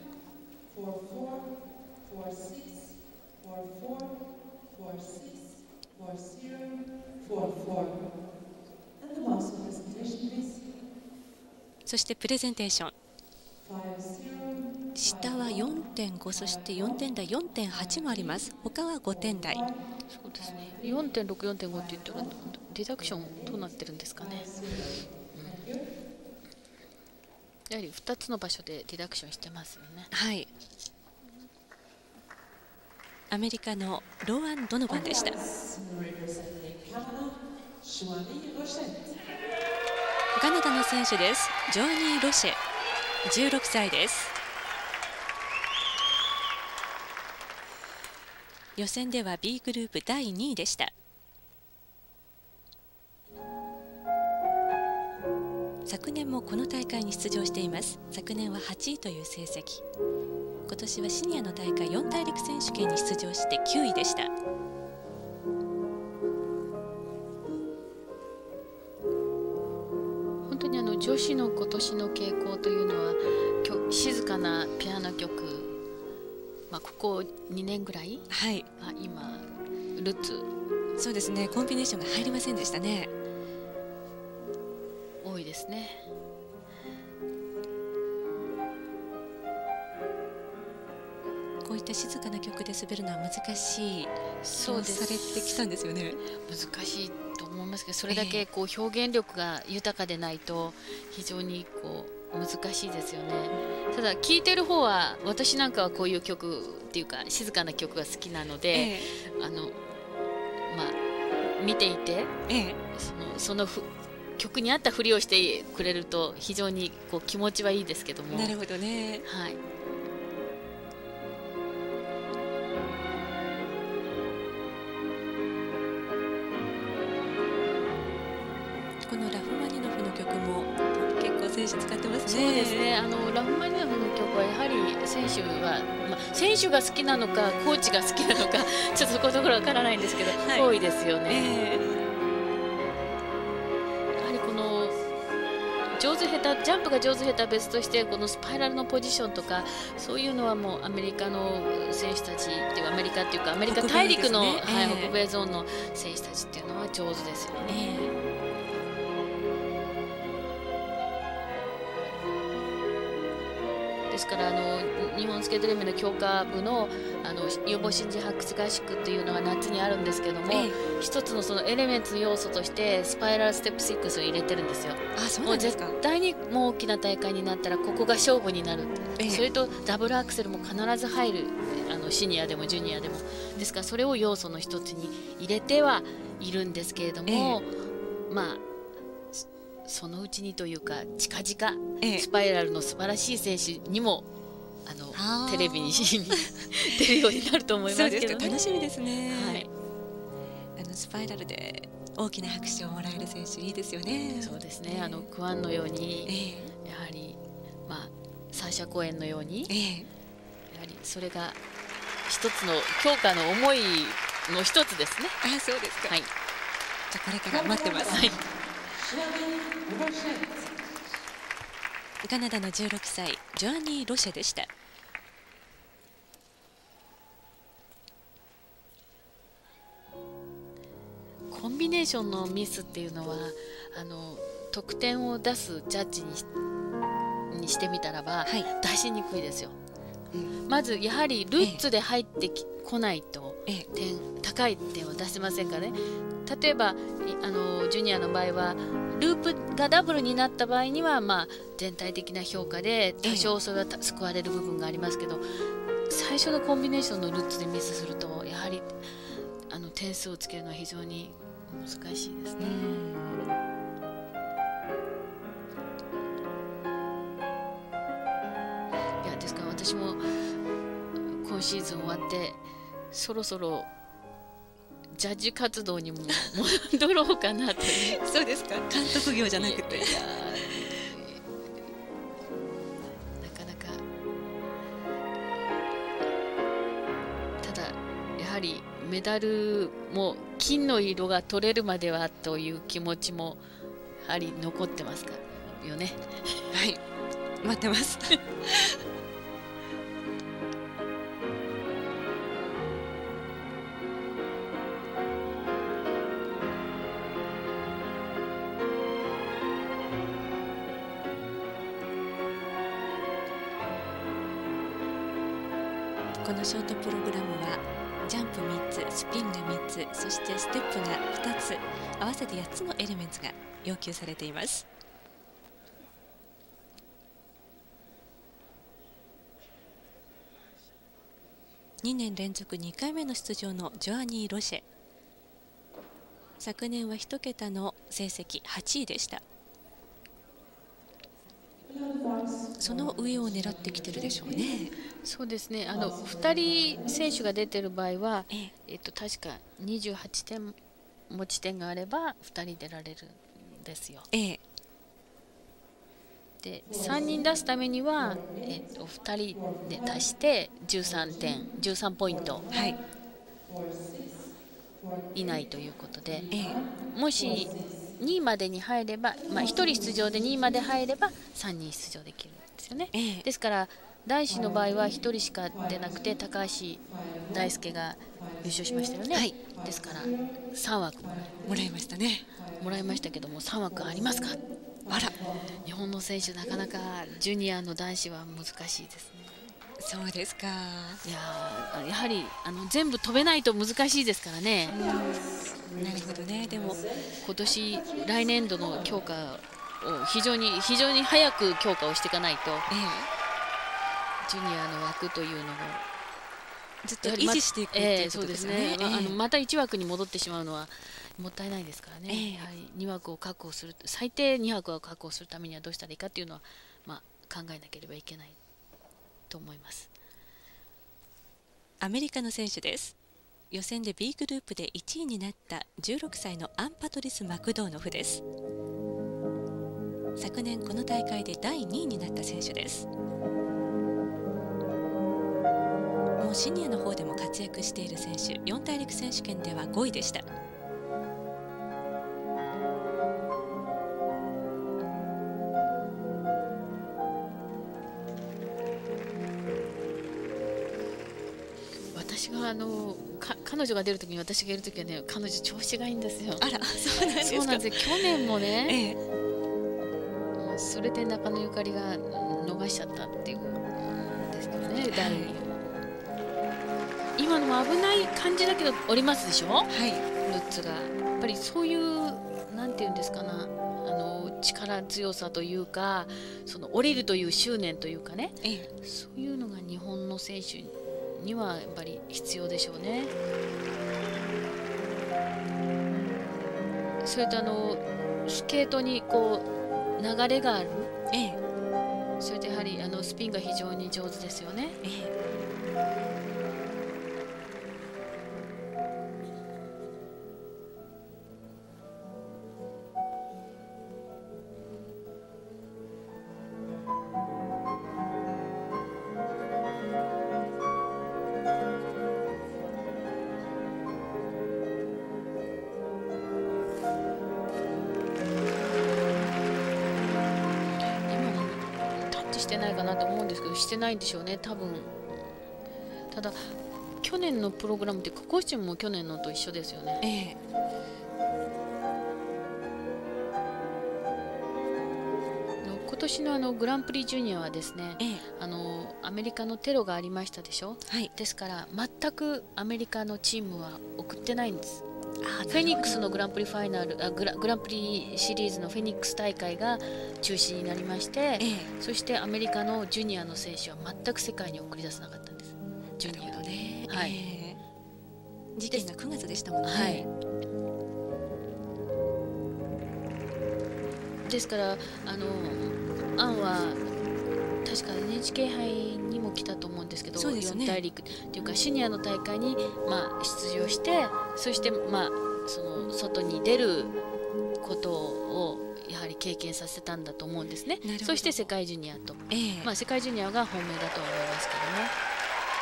A: そしてプレゼンテーション。下は 4.5、そして4点台 4.8 もあります。他は5点台。
B: そうですね。4.6、4.5 って言ったらディダクションどうなってるんですかね。やはり2つの場所でディダクションしてますよね。
A: はい。アメリカのローアン・ドノバンでした。カナダの選手です。ジョアニー・ロシェ、16歳です。予選では B グループ第2位でした。昨年もこの大会に出場しています。昨年は8位という成績。今年はシニアの大会4大陸選手権に出場して9位でした。
B: 本当に女子の今年の傾向というのは静かなピアノ曲ここ2年ぐらい、
A: はい、
B: 今ルッツ、
A: そうですね、コンビネーションが入りませんでしたね。
B: 多いですね。
A: こういった静かな曲で滑るのは難しい
B: そうです、
A: されてきたんですよね。
B: 難しいと思いますけど、それだけこう表現力が豊かでないと非常にこう難しいですよね。ただ聴いてる方は、私なんかはこういう曲っていうか静かな曲が好きなので、見ていて、その曲に合ったふりをしてくれると非常にこう気持ちはいいですけども。
A: なるほどね。
B: はい。
A: このラフマニノフの曲も結構選手使ってますね。
B: そうですね。ラフマニノフの曲はやはり選手は、選手が好きなのかコーチが好きなのかちょっとそこのところわからないんですけど、はい、多いですよね。やはりこの上手下手、ジャンプが上手下手は別として、このスパイラルのポジションとかそういうのはもうアメリカの選手たちっていうか、アメリカっていうかアメリカ大陸の、北米ゾーンの選手たちっていうのは上手ですよね。ですから日本スケート連盟の強化部の有望新人発掘合宿というのが夏にあるんですけども、一つのそのエレメンツの要素としてスパイラルステップ6を入れてるんですよ。もう絶対にもう大きな大会になったらここが勝負になる、それとダブルアクセルも必ず入る、シニアでもジュニアでも。ですからそれを要素の一つに入れてはいるんですけれども、そのうちにというか近々、スパイラルの素晴らしい選手にもテレビに出るようになると思いますけどね。
A: 楽しみですね。
B: はい、
A: スパイラルで大きな拍手をもらえる選手いいですよね。
B: そうですね。クワンのように、やはりサーシャ公演のように、やはりそれが一つの強化の思いの一つですね。
A: そうですか。はい。じゃあこれから待ってます。はい。カナダの16歳ジョアニー・ロシェでした。
B: コンビネーションのミスっていうのは得点を出すジャッジにしてみたらば、出しにくいですよ。まずやはりルッツで入ってこないと高い点を出せませんからね。例えばジュニアの場合はループがダブルになった場合には、全体的な評価で多少それは救われる部分がありますけど、最初のコンビネーションのルッツでミスするとやはり点数をつけるのは非常に難しいですね。いや、ですから私も今シーズン終わってそろそろジャッジ活動にも戻ろうかなと
A: そうですか。監督業じゃなくて。
B: なかなか。ただやはりメダルも金の色が取れるまではという気持ちもやはり残ってますからよね。
A: はい、待ってます。このショートプログラムはジャンプ3つ、スピンが3つ、そしてステップが2つ、合わせて8つのエレメンツが要求されています。2年連続2回目の出場のジョアニー・ロシェ。昨年は1桁の成績8位でした。その上を狙ってきてるでしょうね。
B: そうですね。2人選手が出てる場合は、確か28点持ち点があれば2人出られるんですよ。で3人出すためには、2人で足して13ポイント以内ということで、もし2位までに入れば、1人出場で2位まで入れば3人出場できるんですよね。ですから男子の場合は1人しか出なくて高橋大輔が優勝しましたよね、
A: はい、
B: ですから3枠
A: もらいましたね。
B: もらいましたけども、3枠ありますか。
A: あら、
B: 日本の選手なかなかジュニアの男子は難しいですね。
A: そうですか。
B: やはり全部飛べないと難しいですからね。
A: なるほどね。でも
B: 今年来年度の強化を非常に早く強化をしていかないと、ジュニアの枠というのも
A: ずっと維持していくっていうことですよね。
B: また1枠に戻ってしまうのはもったいないですからね。やはり2枠を確保する、最低2枠を確保するためにはどうしたらいいかというのは、考えなければいけないと思います。
A: アメリカの選手です。予選で B グループで1位になった16歳のアン・パトリス・マクドーノフです。昨年この大会で第2位になった選手です。もうシニアの方でも活躍している選手、四大陸選手権では5位でした。
B: 私が彼女が出るときに私がいるときはね、彼女調子がいいんですよ。
A: あら、そうなんですか。
B: そうなんです。去年もね、もうそれで中野ゆかりが逃しちゃったっていうんですけどね、第2位を。今のも危ない感じだけど降りますでしょ、はい、ルッツが。やっぱりそういうなんていうんですかな、力強さというか、その降りるという執念というかね、そういうのが日本の選手にはやっぱり必要でしょうね。それとスケートにこう流れがある、それとやはりスピンが非常に上手ですよね。してないかなと思うんですけど、してないんでしょうね、多分。ただ去年のプログラムってコスチュームも去年のと一緒ですよね。今年のグランプリジュニアはですね、アメリカのテロがありましたでしょ、ですから全くアメリカのチームは送ってないんです。フェニックスのグランプリファイナル、グランプリシリーズのフェニックス大会が中止になりまして、そしてアメリカのジュニアの選手は全く世界に送り出さなかったんです。ジュニアね、
A: 事件が9月でしたもんね。
B: ですからアンは確か NHK 杯にも来たと思うんですけど、4大陸というかシニアの大会に出場して、そしてその外に出ることをやはり経験させたんだと思うんですね。そして世界ジュニアと、世界ジュニアが本命だと思いますけどね。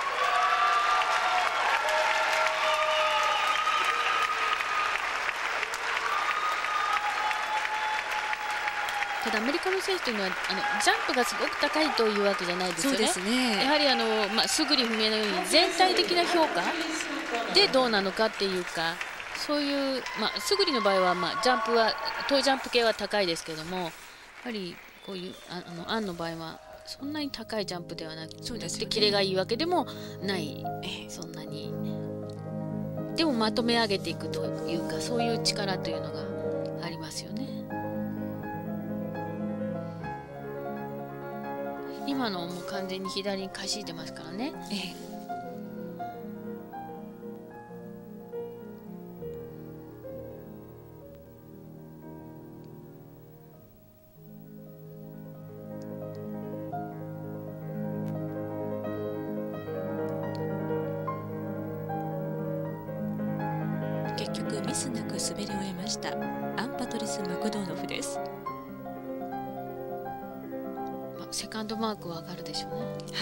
B: ただアメリカの選手というのはジャンプがすごく高いというわけじゃないですよね。やはりすぐり不明のように全体的な評価でどうなのかっていうか、そういうすぐりの場合はジャンプはトージャンプ系は高いですけども、やはりこういうアンの場合はそんなに高いジャンプではなくて、キレがいいわけでもない、そんなにでもまとめ上げていくというか、そういう力というのがありますよね。今のもう完全に左にかしいてますからね。
A: 結局ミスなく滑り終えましたアン・パトリス・マクドーノフです。
B: セカンドマークは上がるでしょうね。
A: はい。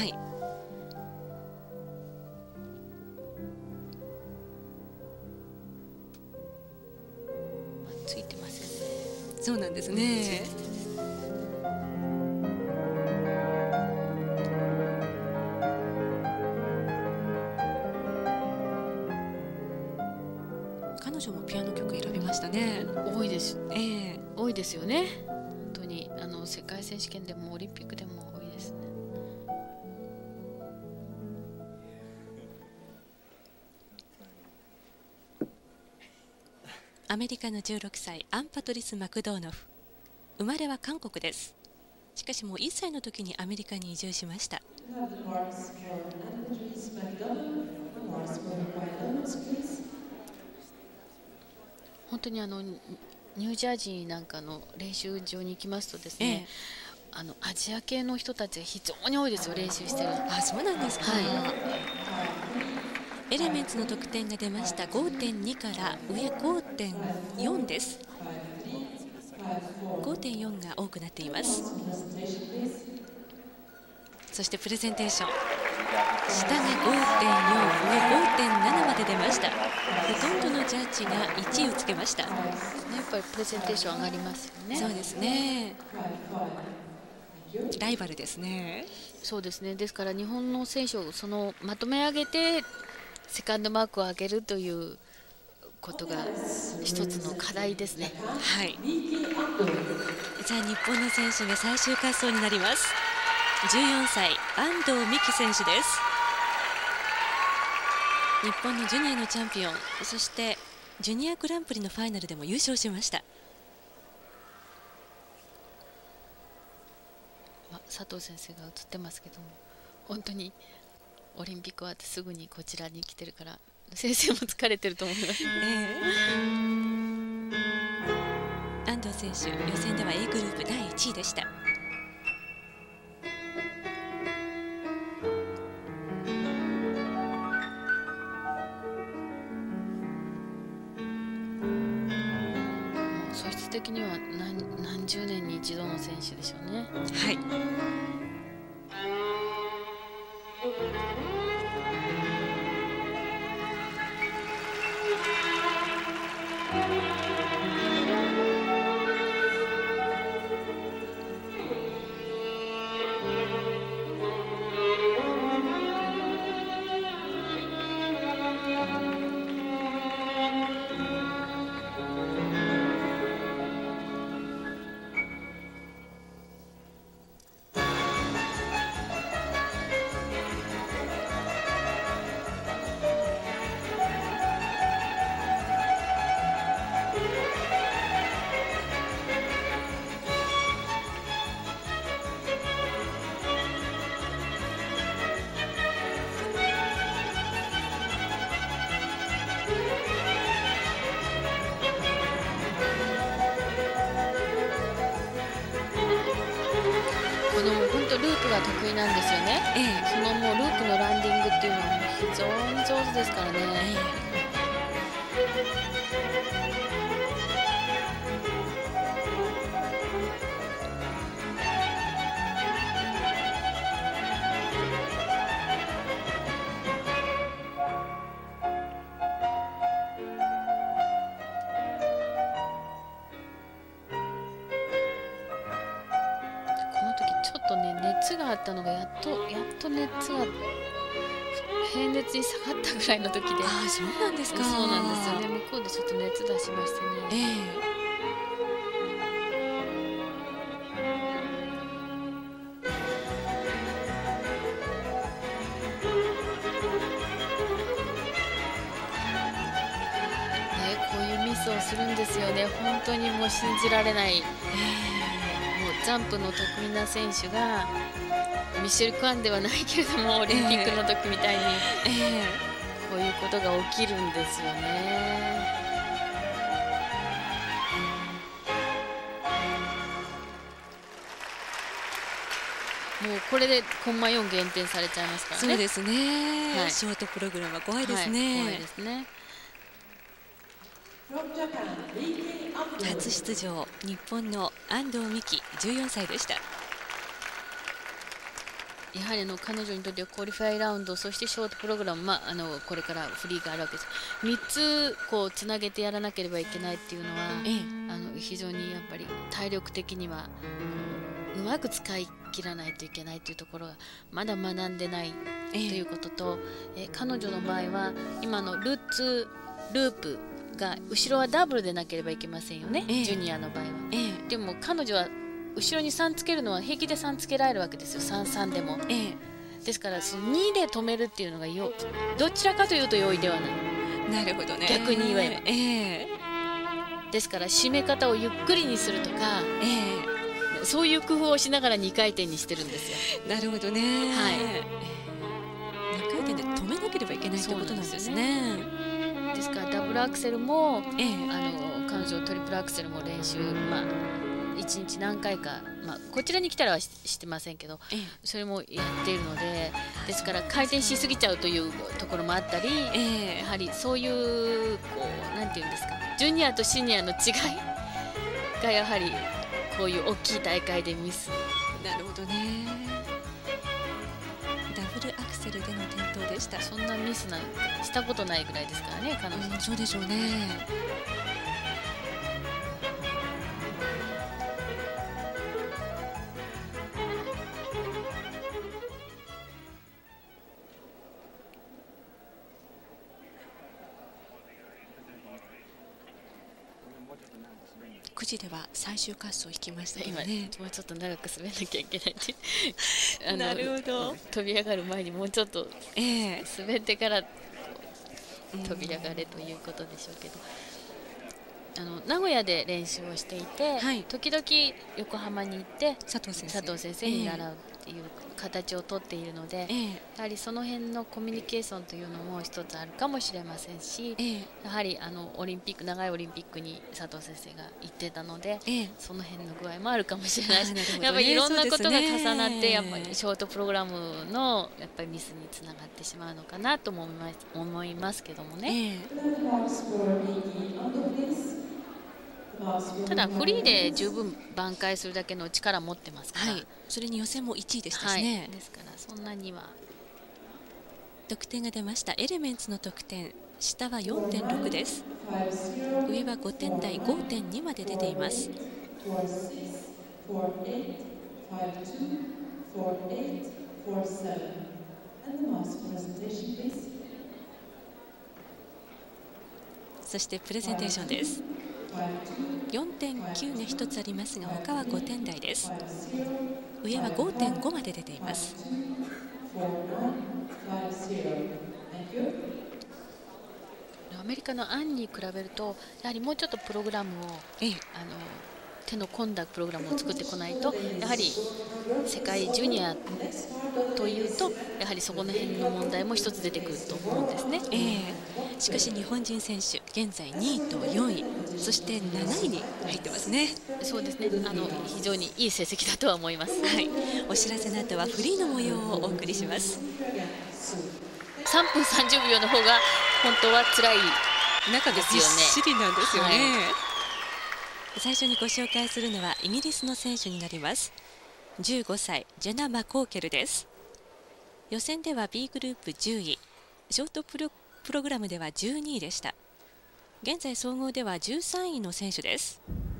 B: ついてませんね。
A: そうなんですね。 女もピアノ曲選びましたね。
B: 多いです、多いですよね。本当に世界選手権でもオリンピックでも多いですね。
A: アメリカの16歳アン・パトリス・マクドーノフ、生まれは韓国です。しかしもう1歳の時にアメリカに移住しました。
B: 本当にニュージャージーなんかの練習場に行きますとですね、アジア系の人たちが非常に多いですよ、練習してる。
A: あ、そうなんですか。エレメンツの得点が出ました。 5.2 から上 5.4 です。 5.4 が多くなっています。そしてプレゼンテーション、下が 5.4、上 5.7 まで出ました。ほとんどのジャッジが1位をつけました。
B: やっぱりプレゼンテーション上がりますよね。
A: そうですね、ライバルですね。
B: そうですね。ですから日本の選手をまとめ上げてセカンドマークを上げるということが一つの課題ですね。
A: はい。じゃあ日本の選手が最終滑走になります。14歳安藤美希選手です。日本のジュニアのチャンピオン、そしてジュニアグランプリのファイナルでも優勝しました。
B: 佐藤先生が映ってますけども、本当にオリンピック終わってすぐにこちらに来てるから先生も疲れてると思います。
A: 安藤選手、予選では A グループ第1位でした。
B: 素質的には何十年に一度の選手でしょうね。
A: はい。
B: ループが得意なんですよね。もうループのランディングっていうのは非常に上手ですからね。熱があったのがやっと熱が平熱に下がったぐらいの時で。
A: ああ、そうなんですか。
B: そうなんですよね。向こうでちょっと熱出しましたね。こういうミスをするんですよね。本当にもう信じられない。ジャンプの得意な選手がミシェル・クアンではないけれどもオリンピックの時みたいにこういうことが起きるんですよね。もうこれでコンマ4減点されちゃいますからね。
A: そうですね、ショートプログラムは怖いですね。
B: 怖いですね。
A: 初出場、日本の安藤美希14歳でした。
B: やはり彼女にとってはクオリファイラウンド、そしてショートプログラム、これからフリーがあるわけです。3つこうつなげてやらなければいけないっていうのは、非常にやっぱり体力的にはうまく使い切らないといけないというところがまだ学んでないということと、彼女の場合は今のルッツループが後ろはダブルでなければいけませんよね、ジュニアの場合は。でも彼女は後ろに3つけるのは平気で3つけられるわけですよ、3-3でも。ですからその2で止めるっていうのがどちらかというと容易ではない。
A: なるほどね。
B: 逆に言えば、ですから締め方をゆっくりにするとか、そういう工夫をしながら2回転にしてるんですよ。
A: なるほどね。はい、2回転で止めなければいけないということなんですね。
B: ですからダブルアクセルも、彼女トリプルアクセルも練習、1日何回か、こちらに来たらはしてませんけど、それもやっているので、ですから回転しすぎちゃうというところもあったり、やはりそういうなんていうんですか、ジュニアとシニアの違いがやはりこういう大きい大会でミス。
A: なるほどね。ダブルアクセルでの転倒でした。
B: そんなミスなんかしたことないぐらいですからね、彼女。
A: そうでしょうね。9時では最終滑走行きましたけどね。
B: もうちょっと長く滑らなきゃいけないって
A: なるほど。
B: 飛び上がる前にもうちょっと滑ってから飛び上がれということでしょうけど、名古屋で練習をしていて、時々横浜に行って佐藤先生に習うっていう形をとっているので、やはりその辺のコミュニケーションというのも一つあるかもしれませんし、やはりオリンピック、長いオリンピックに佐藤先生が行ってたので、その辺の具合もあるかもしれないし、やっぱりいろんなことが重なって、やっぱりショートプログラムのやっぱりミスにつながってしまうのかなとも思いますけどもね。ただフリーで十分挽回するだけの力を持ってますから、
A: それに予選も1位でしたしね。
B: ですからそんなには
A: 得点が出ました。エレメンツの得点、下は 4.6 です。上は5点台 5.2 まで出ています。そしてプレゼンテーションです。4.9 が1つありますが、他は5点台です。上は 5.5 まで出ています。
B: アメリカのアンに比べると、やはりもうちょっとプログラムを、手の込んだプログラムを作ってこないと、やはり世界ジュニアというと、やはりそこの辺の問題も一つ出てくると思うんですね。
A: しかし日本人選手、現在2位と4位、そして7位に入ってますね。
B: そうですね。非常にいい成績だとは思います。
A: お知らせの後はフリーの模様をお送りします。
B: 3分30秒の方が本当は辛い
A: 中でぎっしりなんですよね。最初にご紹介するのはイギリスの選手になります。15歳ジェナ・マコーケルです。予選では B グループ10位、ショートプログラムでは12位でした。現在総合では13位の選手です。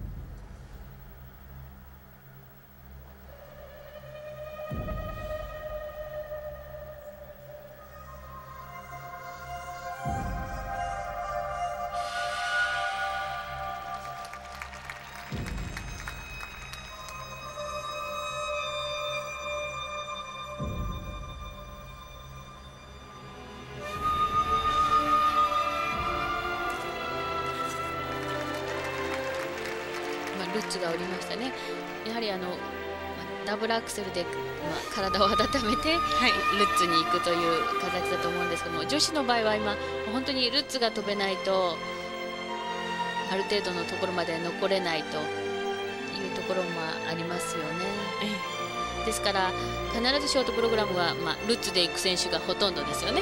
B: ルッツがおりましたね。やはりダブルアクセルで、体を温めて、ルッツに行くという形だと思うんですけども、女子の場合は今本当にルッツが飛べないとある程度のところまで残れないというところもありますよね。ですから必ずショートプログラムは、ルッツで行く選手がほとんどですよね。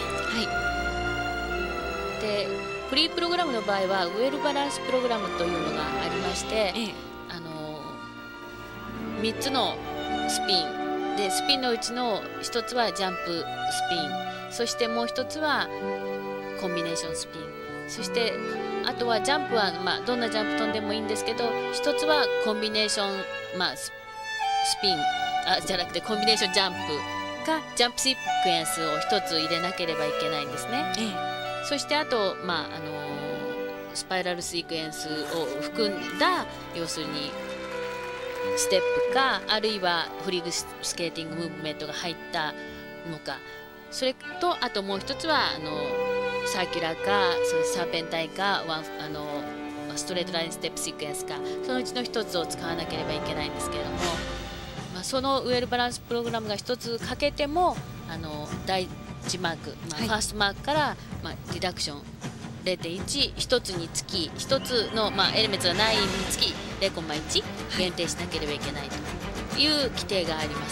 B: でフリープログラムの場合はウェルバランスプログラムというのがありまして、3つのスピンで、スピンのうちの1つはジャンプスピン、そしてもう1つはコンビネーションスピン、そしてあとはジャンプは、どんなジャンプ飛んでもいいんですけど、1つはコンビネーション、スピンじゃなくてコンビネーションジャンプかジャンプシークエンスを1つ入れなければいけないんですね。そしてあと、 スパイラルシークエンスを含んだ要するにステップか、あるいはフリースケーティングムーブメントが入ったのか、それとあともう一つはサーキュラーかそれサーペンタイかストレートラインステップシークエンスか、そのうちの一つを使わなければいけないんですけれども、そのウェルバランスプログラムが一つかけても第1マーク、ファーストマークから、リダクション 0.1 1つにつき1つの、エレメンツがないにつき 0.1 限定しなければいけないという規定があります。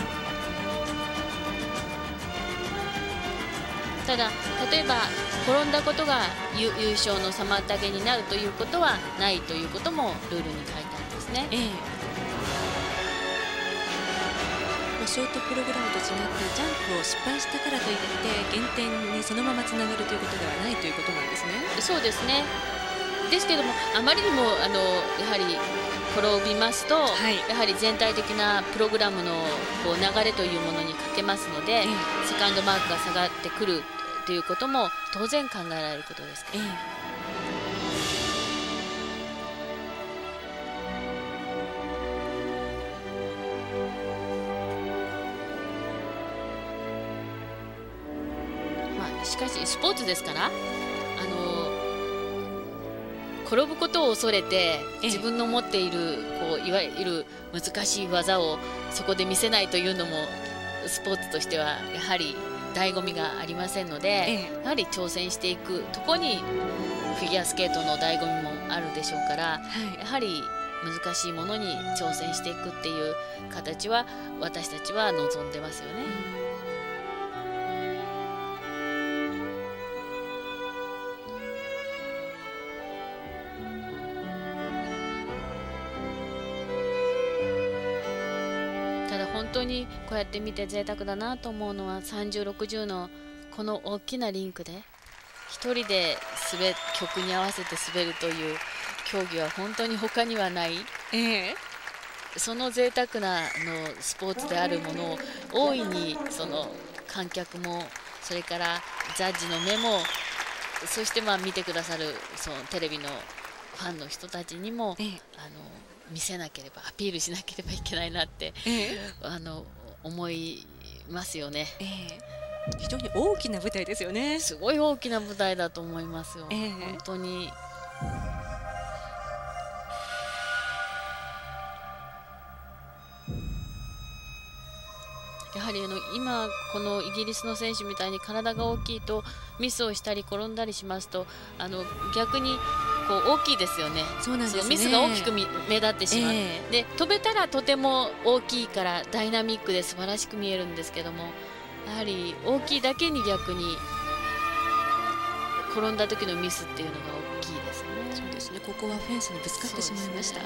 B: ただ例えば転んだことが優勝の妨げになるということはないということもルールに書いてあるんですね。
A: ショートプログラムと違ってジャンプを失敗したからといって減点にそのままつながるということではないということなんですね。
B: そうですね。ですけどもあまりにもやはり転びますと、やはり全体的なプログラムのこう流れというものに欠けますので、セカンドマークが下がってくるということも当然考えられることですから。しかしスポーツですから転ぶことを恐れて自分の持っているこういわゆる難しい技をそこで見せないというのもスポーツとしてはやはり醍醐味がありませんので、やはり挑戦していくとこにフィギュアスケートの醍醐味もあるでしょうから、やはり難しいものに挑戦していくっていう形は私たちは望んでますよね。本当にこうやって見て贅沢だなと思うのは30、60のこの大きなリンクで一人で曲に合わせて滑るという競技は本当に他にはない、その贅沢なスポーツであるものを大いにその観客もそれからジャッジの目もそして見てくださるそのテレビのファンの人たちにも、見せなければアピールしなければいけないなって、思いますよね。
A: 非常に大きな舞台ですよね。
B: すごい大きな舞台だと思いますよ、本当に。やはり今このイギリスの選手みたいに体が大きいとミスをしたり転んだりしますと逆にこう大きいですよね。
A: そうなんですね。
B: ミスが大きく目立ってしまう、で飛べたらとても大きいからダイナミックで素晴らしく見えるんですけども、やはり大きいだけに逆に転んだ時のミスっていうのが大きいですね。
A: そうですね。ここはフェンスにぶつかってしまいました。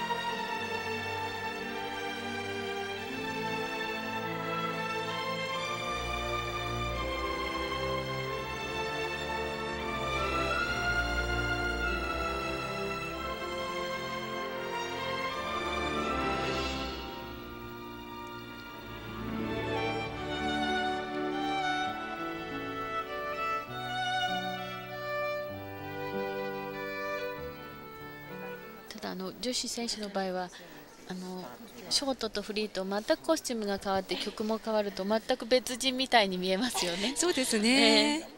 B: ただ女子選手の場合はショートとフリーと全くコスチュームが変わって曲も変わると全く別人みたいに見えますよね。
A: そうですね、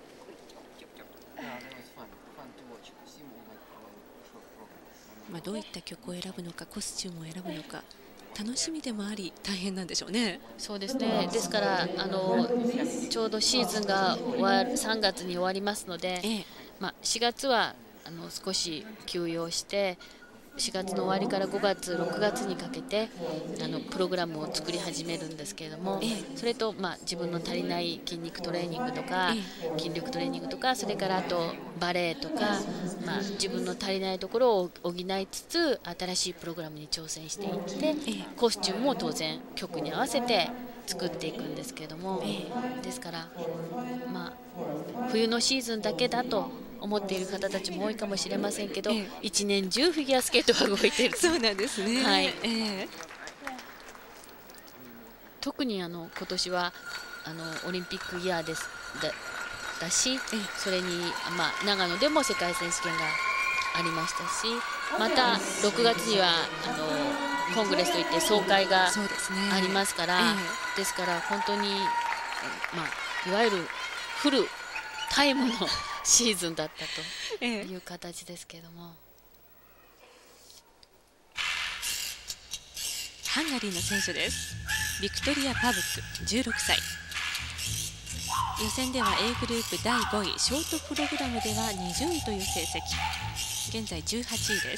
A: どういった曲を選ぶのかコスチュームを選ぶのか楽しみでもあり大変なんでしょうね。
B: そうですね。ですからちょうどシーズンが3月に終わりますので、4月は少し休養して4月の終わりから5月、6月にかけてプログラムを作り始めるんですけれども、それと、自分の足りない筋肉トレーニングとか、筋力トレーニングとか、それからあとバレエとか、自分の足りないところを補いつつ新しいプログラムに挑戦していって、コスチュームも当然曲に合わせて作っていくんですけれども、ですから、冬のシーズンだけだと思っている方たちも多いかもしれませんけど、一年中フィギュアスケートは動いている。
A: そうなんですね。
B: はい。特に今年はオリンピックイヤーだし、それに長野でも世界選手権がありましたし、また6月にはコングレスといって総会がありますから、ですから本当に、いわゆるフルタイムのシーズンだったという形ですけども。
A: ハンガリーの選手です。ビクトリア・パブック、16歳。予選では A グループ第5位、ショートプログラムでは20位という成績。現在18位です。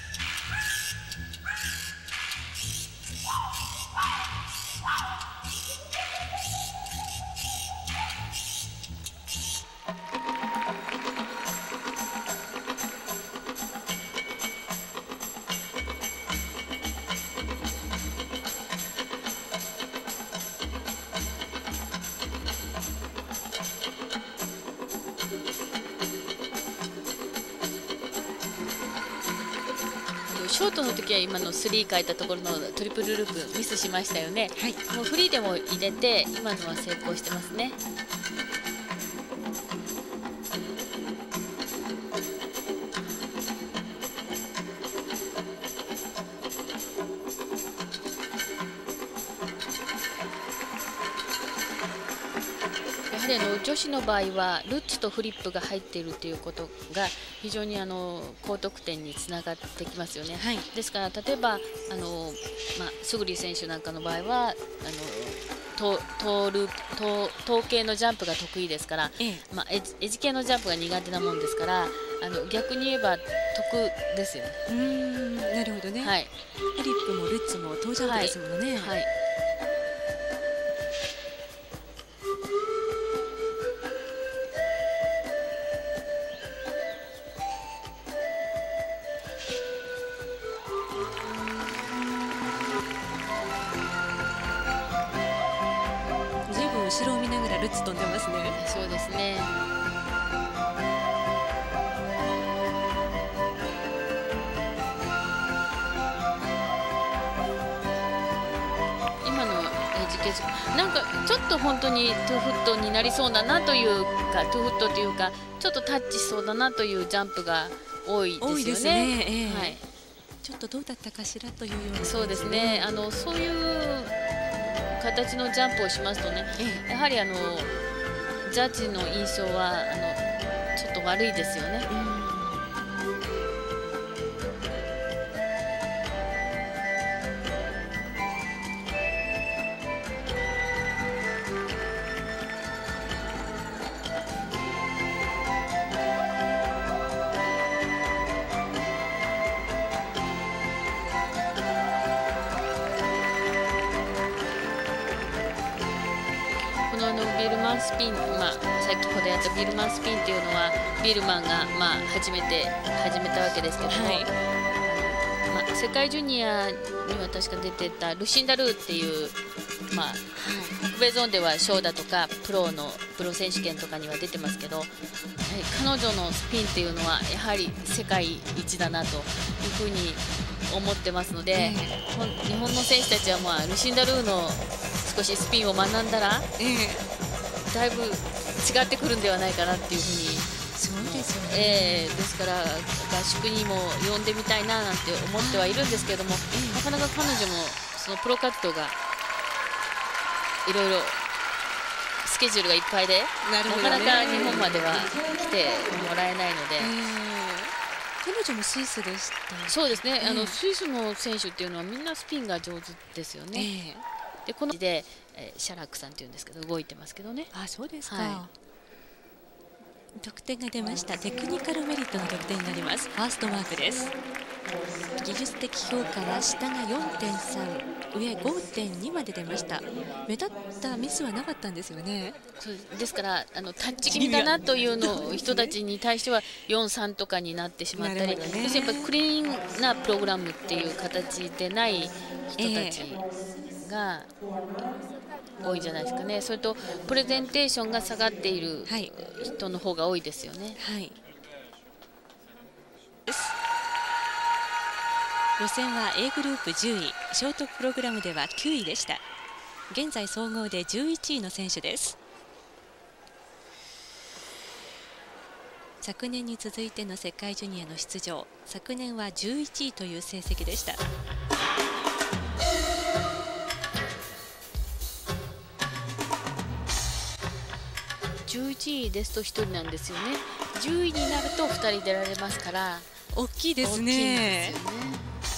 B: ショートの時は今の3書いたところのトリプルループミスしましたよね、はい、もうフリーでも入れて今のは成功してますね。やはり女子の場合はルッツとフリップが入っているということが非常に高得点につながってきますよね、はい、ですから例えばスグリ選手なんかの場合は頭系のジャンプが得意ですから、エジ系のジャンプが苦手なもんですから逆に言えば得ですよね。
A: なるほどね、はい、フリップもルッツも頭ジャンプですもんね。はい、後ろを見ながらルッツ飛んでますね。
B: そうですね。今の時系なんかちょっと本当にトゥーフットになりそうだなというか、トゥーフットというかちょっとタッチしそうだなというジャンプが多いですよね。多いですね。
A: はい。ちょっとどうだったかしらというような、
B: そうですね。そういう形のジャンプをしますとね、やはりジャッジの印象はちょっと悪いですよね。ビルマンスピン、先ほどやったビルマンスピンというのはビルマンが始めたわけですけども、はい、世界ジュニアには確か出てたルシンダルーっていう、北米ゾーンではショーだとかプロ選手権とかには出てますけど、彼女のスピンっていうのはやはり世界一だなというふうに思ってますので、日本の選手たちはルシンダルーの少しスピンを学んだら、だいぶ違ってくるんではないかなっていうふうに。
A: そうですよね。
B: ですから合宿にも呼んでみたいななんて思ってはいるんですけれども、なかなか彼女もそのプロ活動がいろいろスケジュールがいっぱいで、なかなか日本までは来てもらえないので。
A: 彼女もスイスでした。
B: そうですね。スイスの選手っていうのはみんなスピンが上手ですよね。でこのでシャラックさんっていうんですけど動いてますけどね。
A: あ、そうですか。はい、得点が出ました。テクニカルメリットの得点になります。ファーストマークです。技術的評価は下が 4.3、上 5.2 まで出ました。目立ったミスはなかったんですよね。
B: そうですからタッチ気味だなというの人たちに対しては 4.3 とかになってしまったり、そしてやっぱりクリーンなプログラムっていう形でない人たちが多いんじゃないですかね。それとプレゼンテーションが下がっている人の方が多いですよね。
A: はい、予選は A グループ10位、ショートプログラムでは9位でした。現在総合で11位の選手です。 昨年に続いての世界ジュニアの出場、昨年は11位という成績でした。
B: 11位ですと1人なんですよね。10位になると2人出られますから
A: 大きいですね。
B: 大きいんですよね。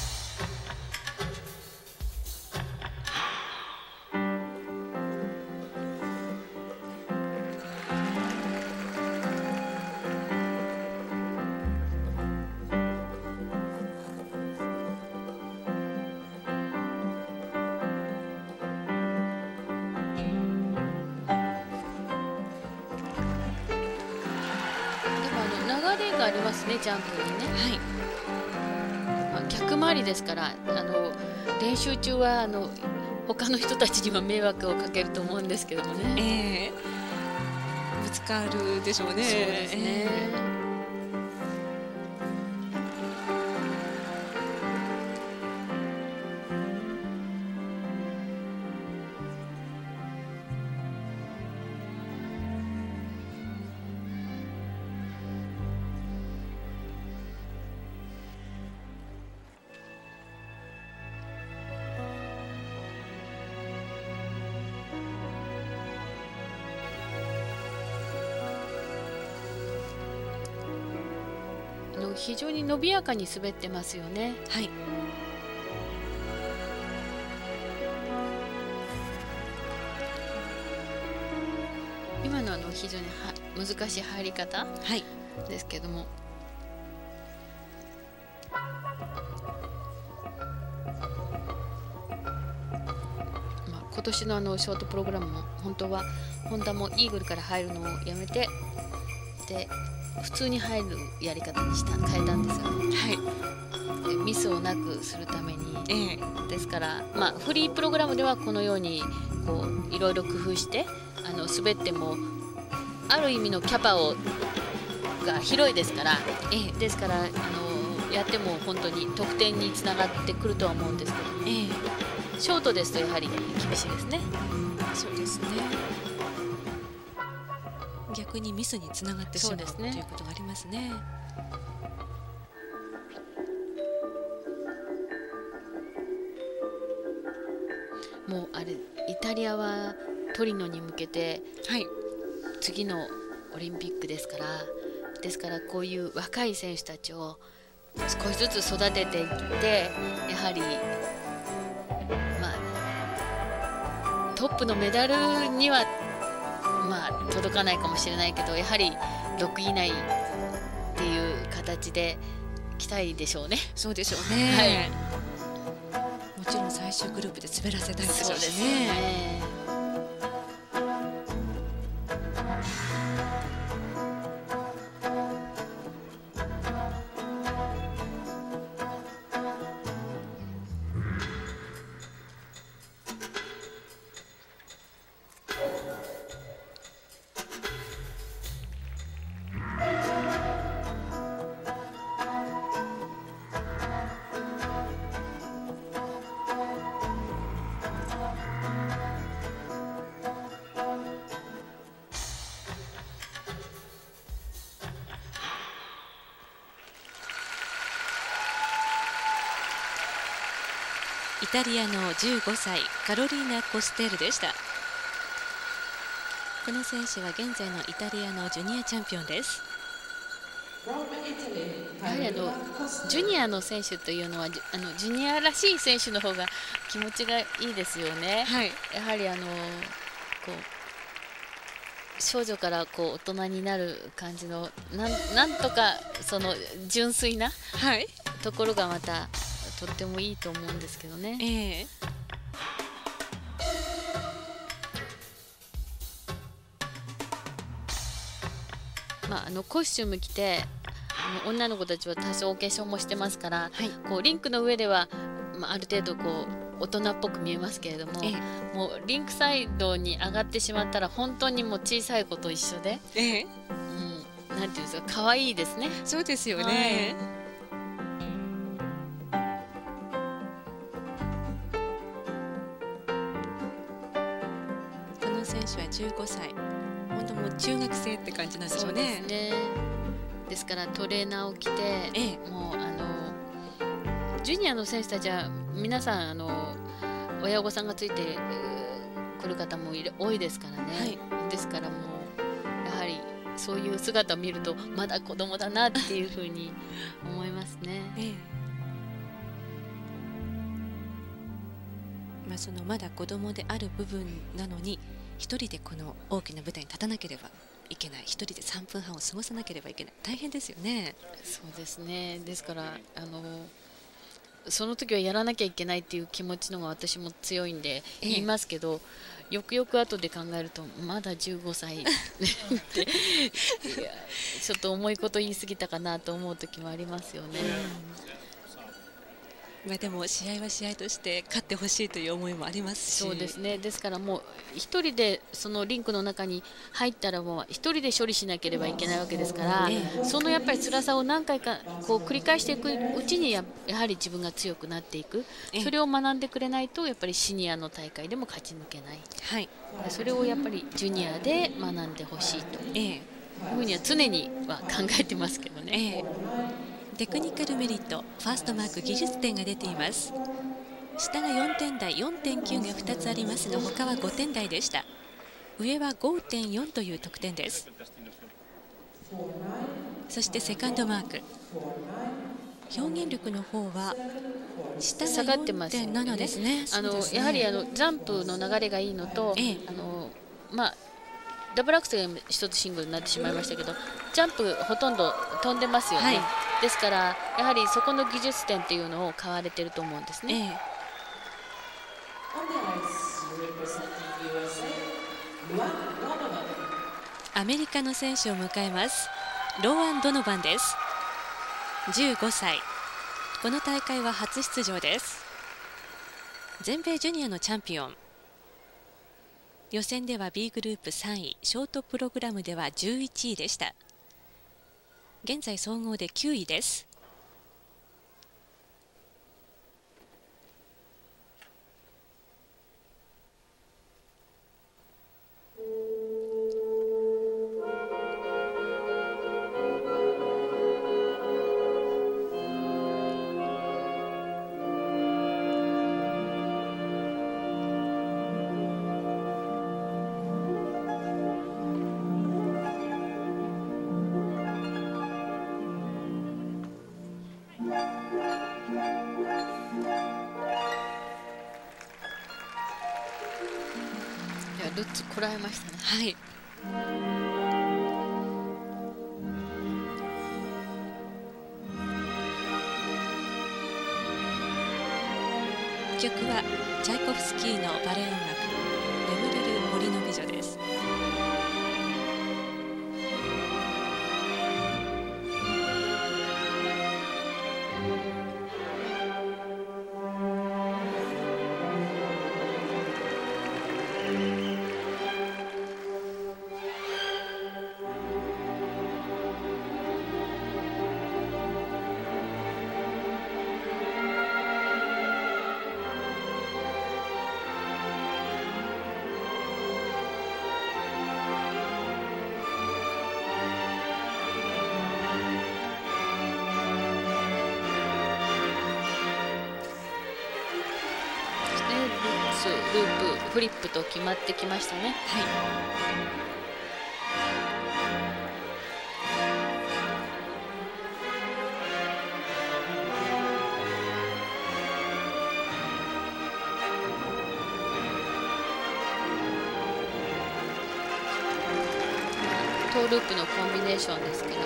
B: 流れがありますね、ジャンプにね。
A: はい、
B: 逆回りですから練習中は他の人たちには迷惑をかけると思うんですけどもね。
A: ぶつかるでしょうね。
B: そうですね。非常に伸びやかに滑ってますよね。
A: はい。
B: 今の非常に難しい入り方ですけども、今年のショートプログラムも本当は本田もイーグルから入るのをやめてで普通に入るやり方に変えたんですよね。でミスをなくするために、ですから、フリープログラムではこのようにこういろいろ工夫して滑ってもある意味のキャパが広いですから、ですからやっても本当に得点につながってくるとは思うんですけども、ショートですとやはり厳しいですね。
A: そうですね。逆にミスにつながってしまうということがありますね。
B: もうイタリアはトリノに向けて、次のオリンピックですからこういう若い選手たちを少しずつ育てていってやはりトップのメダルには届かないかもしれないけどやはり6位以内っていう形で来たいでしょうね。
A: そうでしょうね。もちろん最終グループで滑らせたいでしょうしね。イタリアの15歳カロリーナ・コステールでした。この選手は現在のイタリアのジュニアチャンピオンです。
B: やはりジュニアの選手というのはジュニアらしい選手の方が気持ちがいいですよね。やはりこう少女から大人になる感じのなんとかその純粋なところがまたとってもいいと思うんですけどね。コスチューム着て女の子たちは多少お化粧もしてますから、リンクの上では、ある程度大人っぽく見えますけれども、もうリンクサイドに上がってしまったら本当にもう小さい子と一緒で、なんていうんですか、可愛いですね。
A: そうですよね。選手は15歳、本当もう中学生って感じなんでしょうね。
B: ですからトレーナーを着て、もうジュニアの選手たちは皆さん親御さんがついてくる方も多いですからね、ですからもうやはりそういう姿を見るとまだ子供だなっていうふうに思いますね。
A: そのまだ子供である部分なのに一人でこの大きな舞台に立たなければいけない、一人で3分半を過ごさなければいけない、大変ですよね。
B: そうですね。ですからその時はやらなきゃいけないっていう気持ちのが私も強いんで言いますけど、よくよく後で考えるとまだ15歳ってちょっと重いこと言い過ぎたかなと思う時もありますよね。
A: でも試合は試合として勝ってほしいという思いもありますし。
B: そうですね。ですからもう一人でそのリンクの中に入ったらもう一人で処理しなければいけないわけですから、そのやっぱり辛さを何回かこう繰り返していくうちにやはり自分が強くなっていく、それを学んでくれないとやっぱりシニアの大会でも勝ち抜けない、それをやっぱりジュニアで学んでほしいというふうには常には考えてますけどね。
A: テクニカルメリット、ファーストマーク、技術点が出ています。下が4点台、4.9 が2つありますが、他は5点台でした。上は 5.4 という得点です。そしてセカンドマーク、表現力の方は下
B: 下がってます。
A: 4.7ですね。
B: やはりジャンプの流れがいいのと、ダブルアクセル1つシングルになってしまいましたけど、ジャンプほとんど飛んでますよね。ですからやはりそこの技術点っていうのを買われてると思うんですね。
A: アメリカの選手を迎えます。ローアン・ドノバンです。15歳。この大会は初出場です。全米ジュニアのチャンピオン。予選では B グループ3位、ショートプログラムでは11位でした。現在総合で9位です。
B: ルッツこらえましたね。
A: 曲はチャイコフスキーのバレエ音楽「眠れる森の美女」です。
B: ループ、フリップと決まってきましたね。トーループのコンビネーションですから。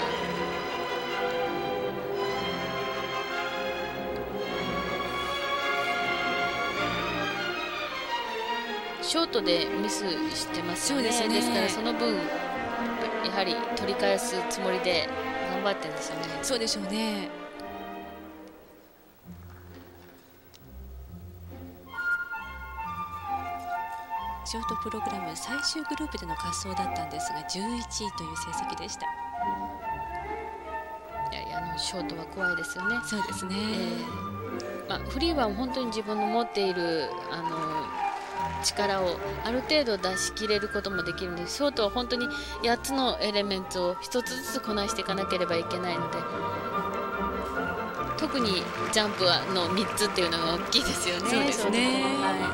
B: ショートでミスしてますよね。ですからその分やはり取り返すつもりで頑張ってるんですよね。
A: そうでしょうね。ショートプログラム最終グループでの滑走だったんですが11位という成績でした。
B: ショートは怖いですよね。
A: そうですね。
B: フリーは本当に自分の持っている力をある程度出し切れることもできるので、ショートは本当に8つのエレメンツを1つずつこなしていかなければいけないので、特にジャンプの3つっていうのが大きいですよね。
A: そうですね。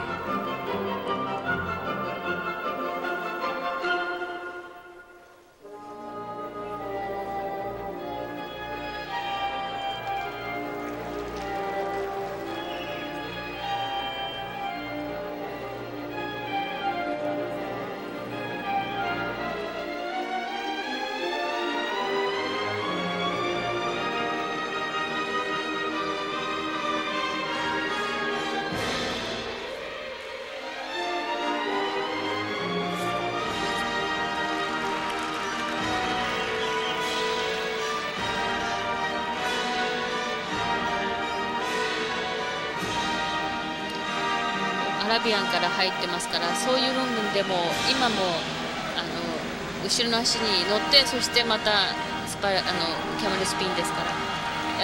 B: アラビアンから入ってますから、そういう部分でも今も後ろの足に乗って、そしてまたキャメルスピンですから、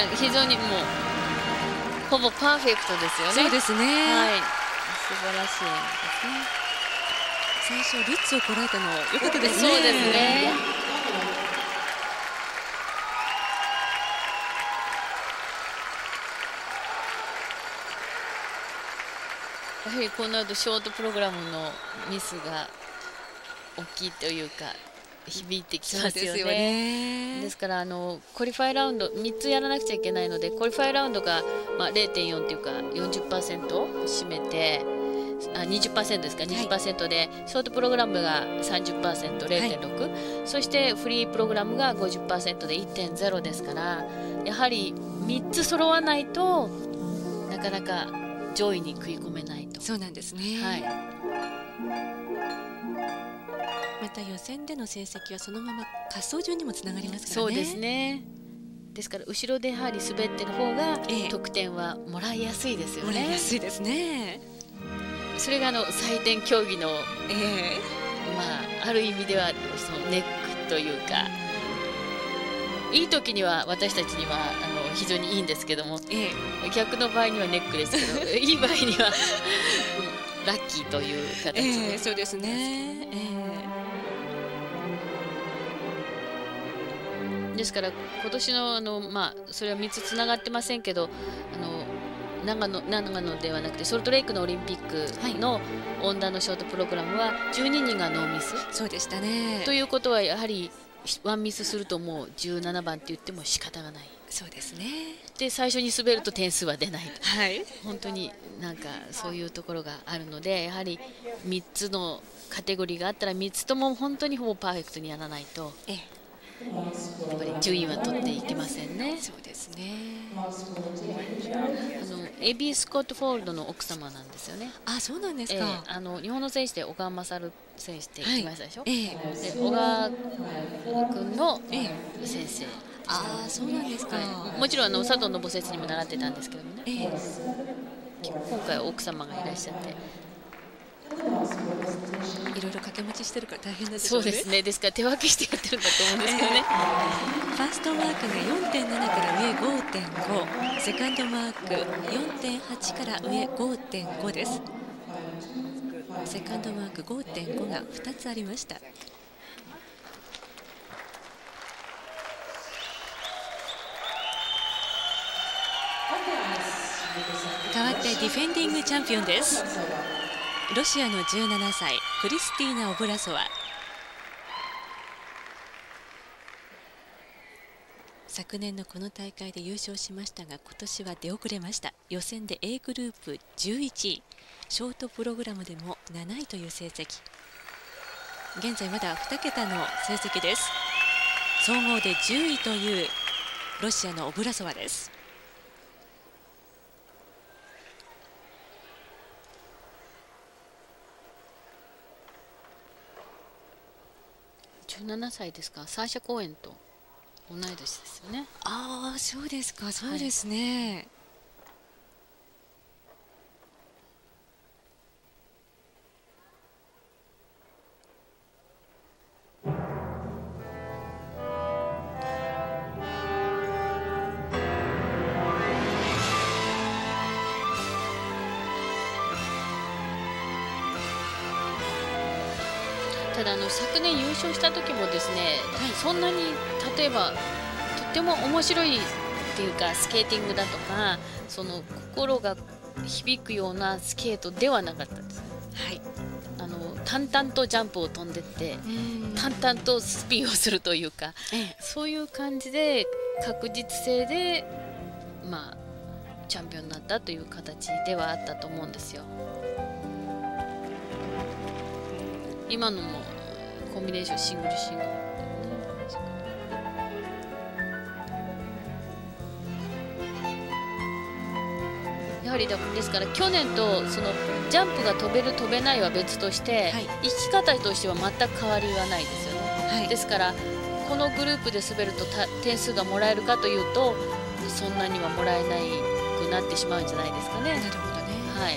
B: 非常にもうほぼパーフェクトですよね。
A: そうですね、
B: はい、素晴らしい
A: ですね。最初ルッツをこらえたの良かったですね。
B: そうですね。やはりこの後ショートプログラムのミスが大きいというか響いてきますよね。ですからクリファイラウンド3つやらなくちゃいけないので、クリファイラウンドが、0.4 というか 40% 占めて、20% ですか、20% で、ショートプログラムが 30%、0.6、はい、そしてフリープログラムが 50% で 1.0 ですから、やはり3つ揃わないとなかなか上位に食い込めないと。
A: そうなんですね、はい、また予選での成績はそのまま滑走順にもつながりますからね。
B: そうですね。ですから後ろでやはり滑ってる方が得点はもらいやすいですよね。
A: もらいやすいですね。
B: それが採点競技の、ある意味ではそのネックというか、いい時には私たちには非常にいいんですけども、逆の場合にはネックですけどいい場合にはラッキーという形で、
A: そうですね。
B: ですから今年のそれは3つつながってませんけど、長野ではなくてソルトレイクのオリンピックの温暖のショートプログラムは12人がノーミス。
A: そうでしたね。
B: ということはやはりワンミスするともう17番って言っても仕方がない。
A: そうですね。
B: で最初に滑ると点数は出ない、
A: はい、
B: 本当になんかそういうところがあるので、やはり3つのカテゴリーがあったら3つとも本当にほぼパーフェクトにやらないと、やっぱり順位は取っていけませんね。
A: そうですね。
B: エビー・スコット・フォールドの奥様なんですよね。
A: あ、そうなんですか。
B: 日本の選手で小川勝選手って言いましたでしょ。で小川君の先生。
A: あ、そうなんですか。
B: もちろん佐藤信節にも習ってたんですけどもね、今回は奥様がいらっしゃって、
A: いろいろ掛け持ちしてるから大変ですね。
B: そうですね。ですから手分けしてやってるんだと思うんですけどね。
A: ファーストマークが 4.7 から上 5.5、 セカンドマーク 4.8 から上 5.5 です。セカンドマーク 5.5 が2つありました。代わってディフェンディングチャンピオンです。ロシアの17歳クリスティーナ・オブラソワ。昨年のこの大会で優勝しましたが、今年は出遅れました。予選で A グループ11位、ショートプログラムでも7位という成績。現在まだ2桁の成績です。総合で10位というロシアのオブラソワです。
B: 17歳ですか。サーシャ・コーエンと同い年ですよね。
A: ああ、そうですか。そうですね、はい。
B: ただ昨年優勝した時もですね、そんなに例えばとっても面白いっていうかスケーティングだとかその心が響くようなスケートではなかったんです。はい、淡々とジャンプを飛んでって淡々とスピンをするというか、そういう感じで確実性でまあチャンピオンになったという形ではあったと思うんですよ。今のもコンビネーションシングルシングル、やはりですから去年とそのジャンプが飛べる飛べないは別として、生き方としては全く変わりはないですよね。ですからこのグループで滑ると点数がもらえるかというとそんなにはもらえないくなってしまうんじゃないですかね。なるほどね。はい。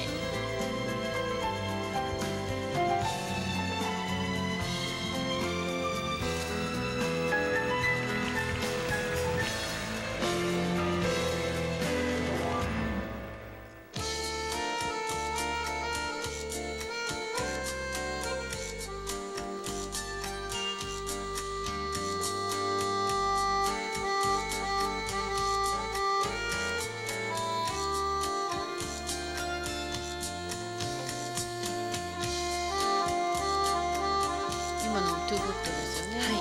B: 今のもトゥーフットですよね。はい。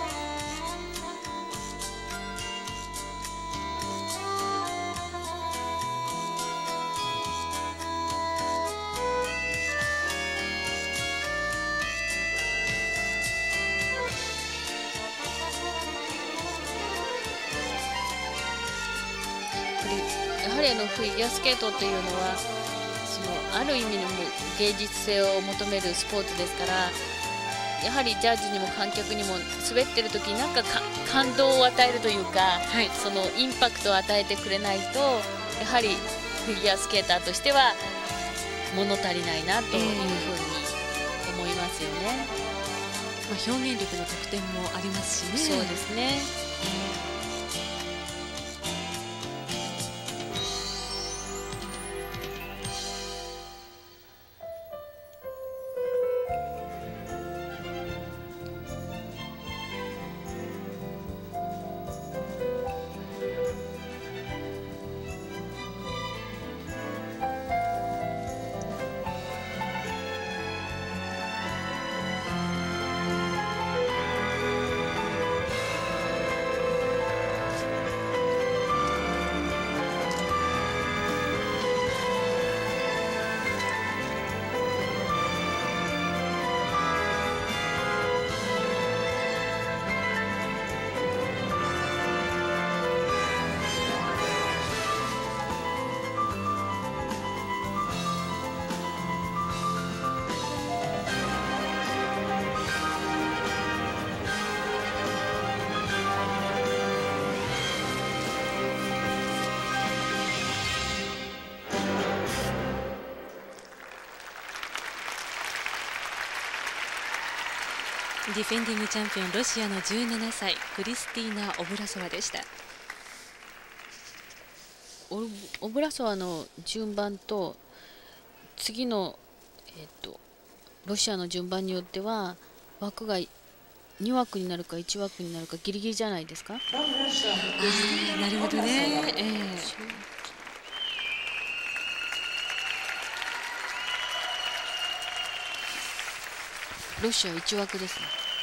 B: やはりフィギュアスケートというのはある意味の芸術性を求めるスポーツですから、やはりジャッジにも観客にも滑ってる時になんか感動を与えるというか、そのインパクトを与えてくれないとやはりフィギュアスケーターとしては物足りないなというふうに思いますよね。
A: 表現力の得点もありますしね。
B: そうですね。
A: ディフェンディングチャンピオンロシアの17歳クリスティーナ・オブラソワでした。
B: オブラソワの順番と次の、ロシアの順番によっては枠が2枠になるか1枠になるかギリギリじゃないですか。
A: なるほどね。
B: ロシア1枠ですね。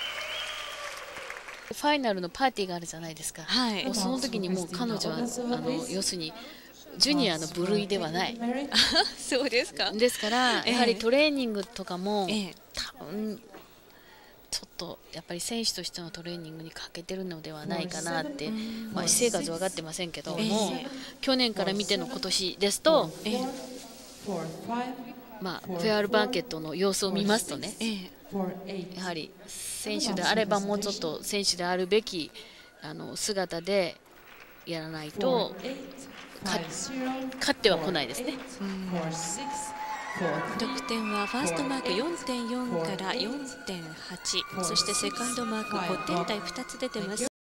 B: ファイナルのパーティーがあるじゃないですか。もうその時にもう彼女は要するにジュニアの部類ではない。
A: そうですか。
B: ですからやはりトレーニングとかも多分ちょっとやっぱり選手としてのトレーニングに欠けてるのではないかなって、私生活分かってませんけども、去年から見ての今年ですと、フェアールバーケットの様子を見ますとね、やはり選手であればもうちょっと選手であるべき姿でやらないと勝ってはこないですね。
A: 得点はファーストマーク 4.4 から 4.8、そしてセカンドマーク5点台2つ出てます。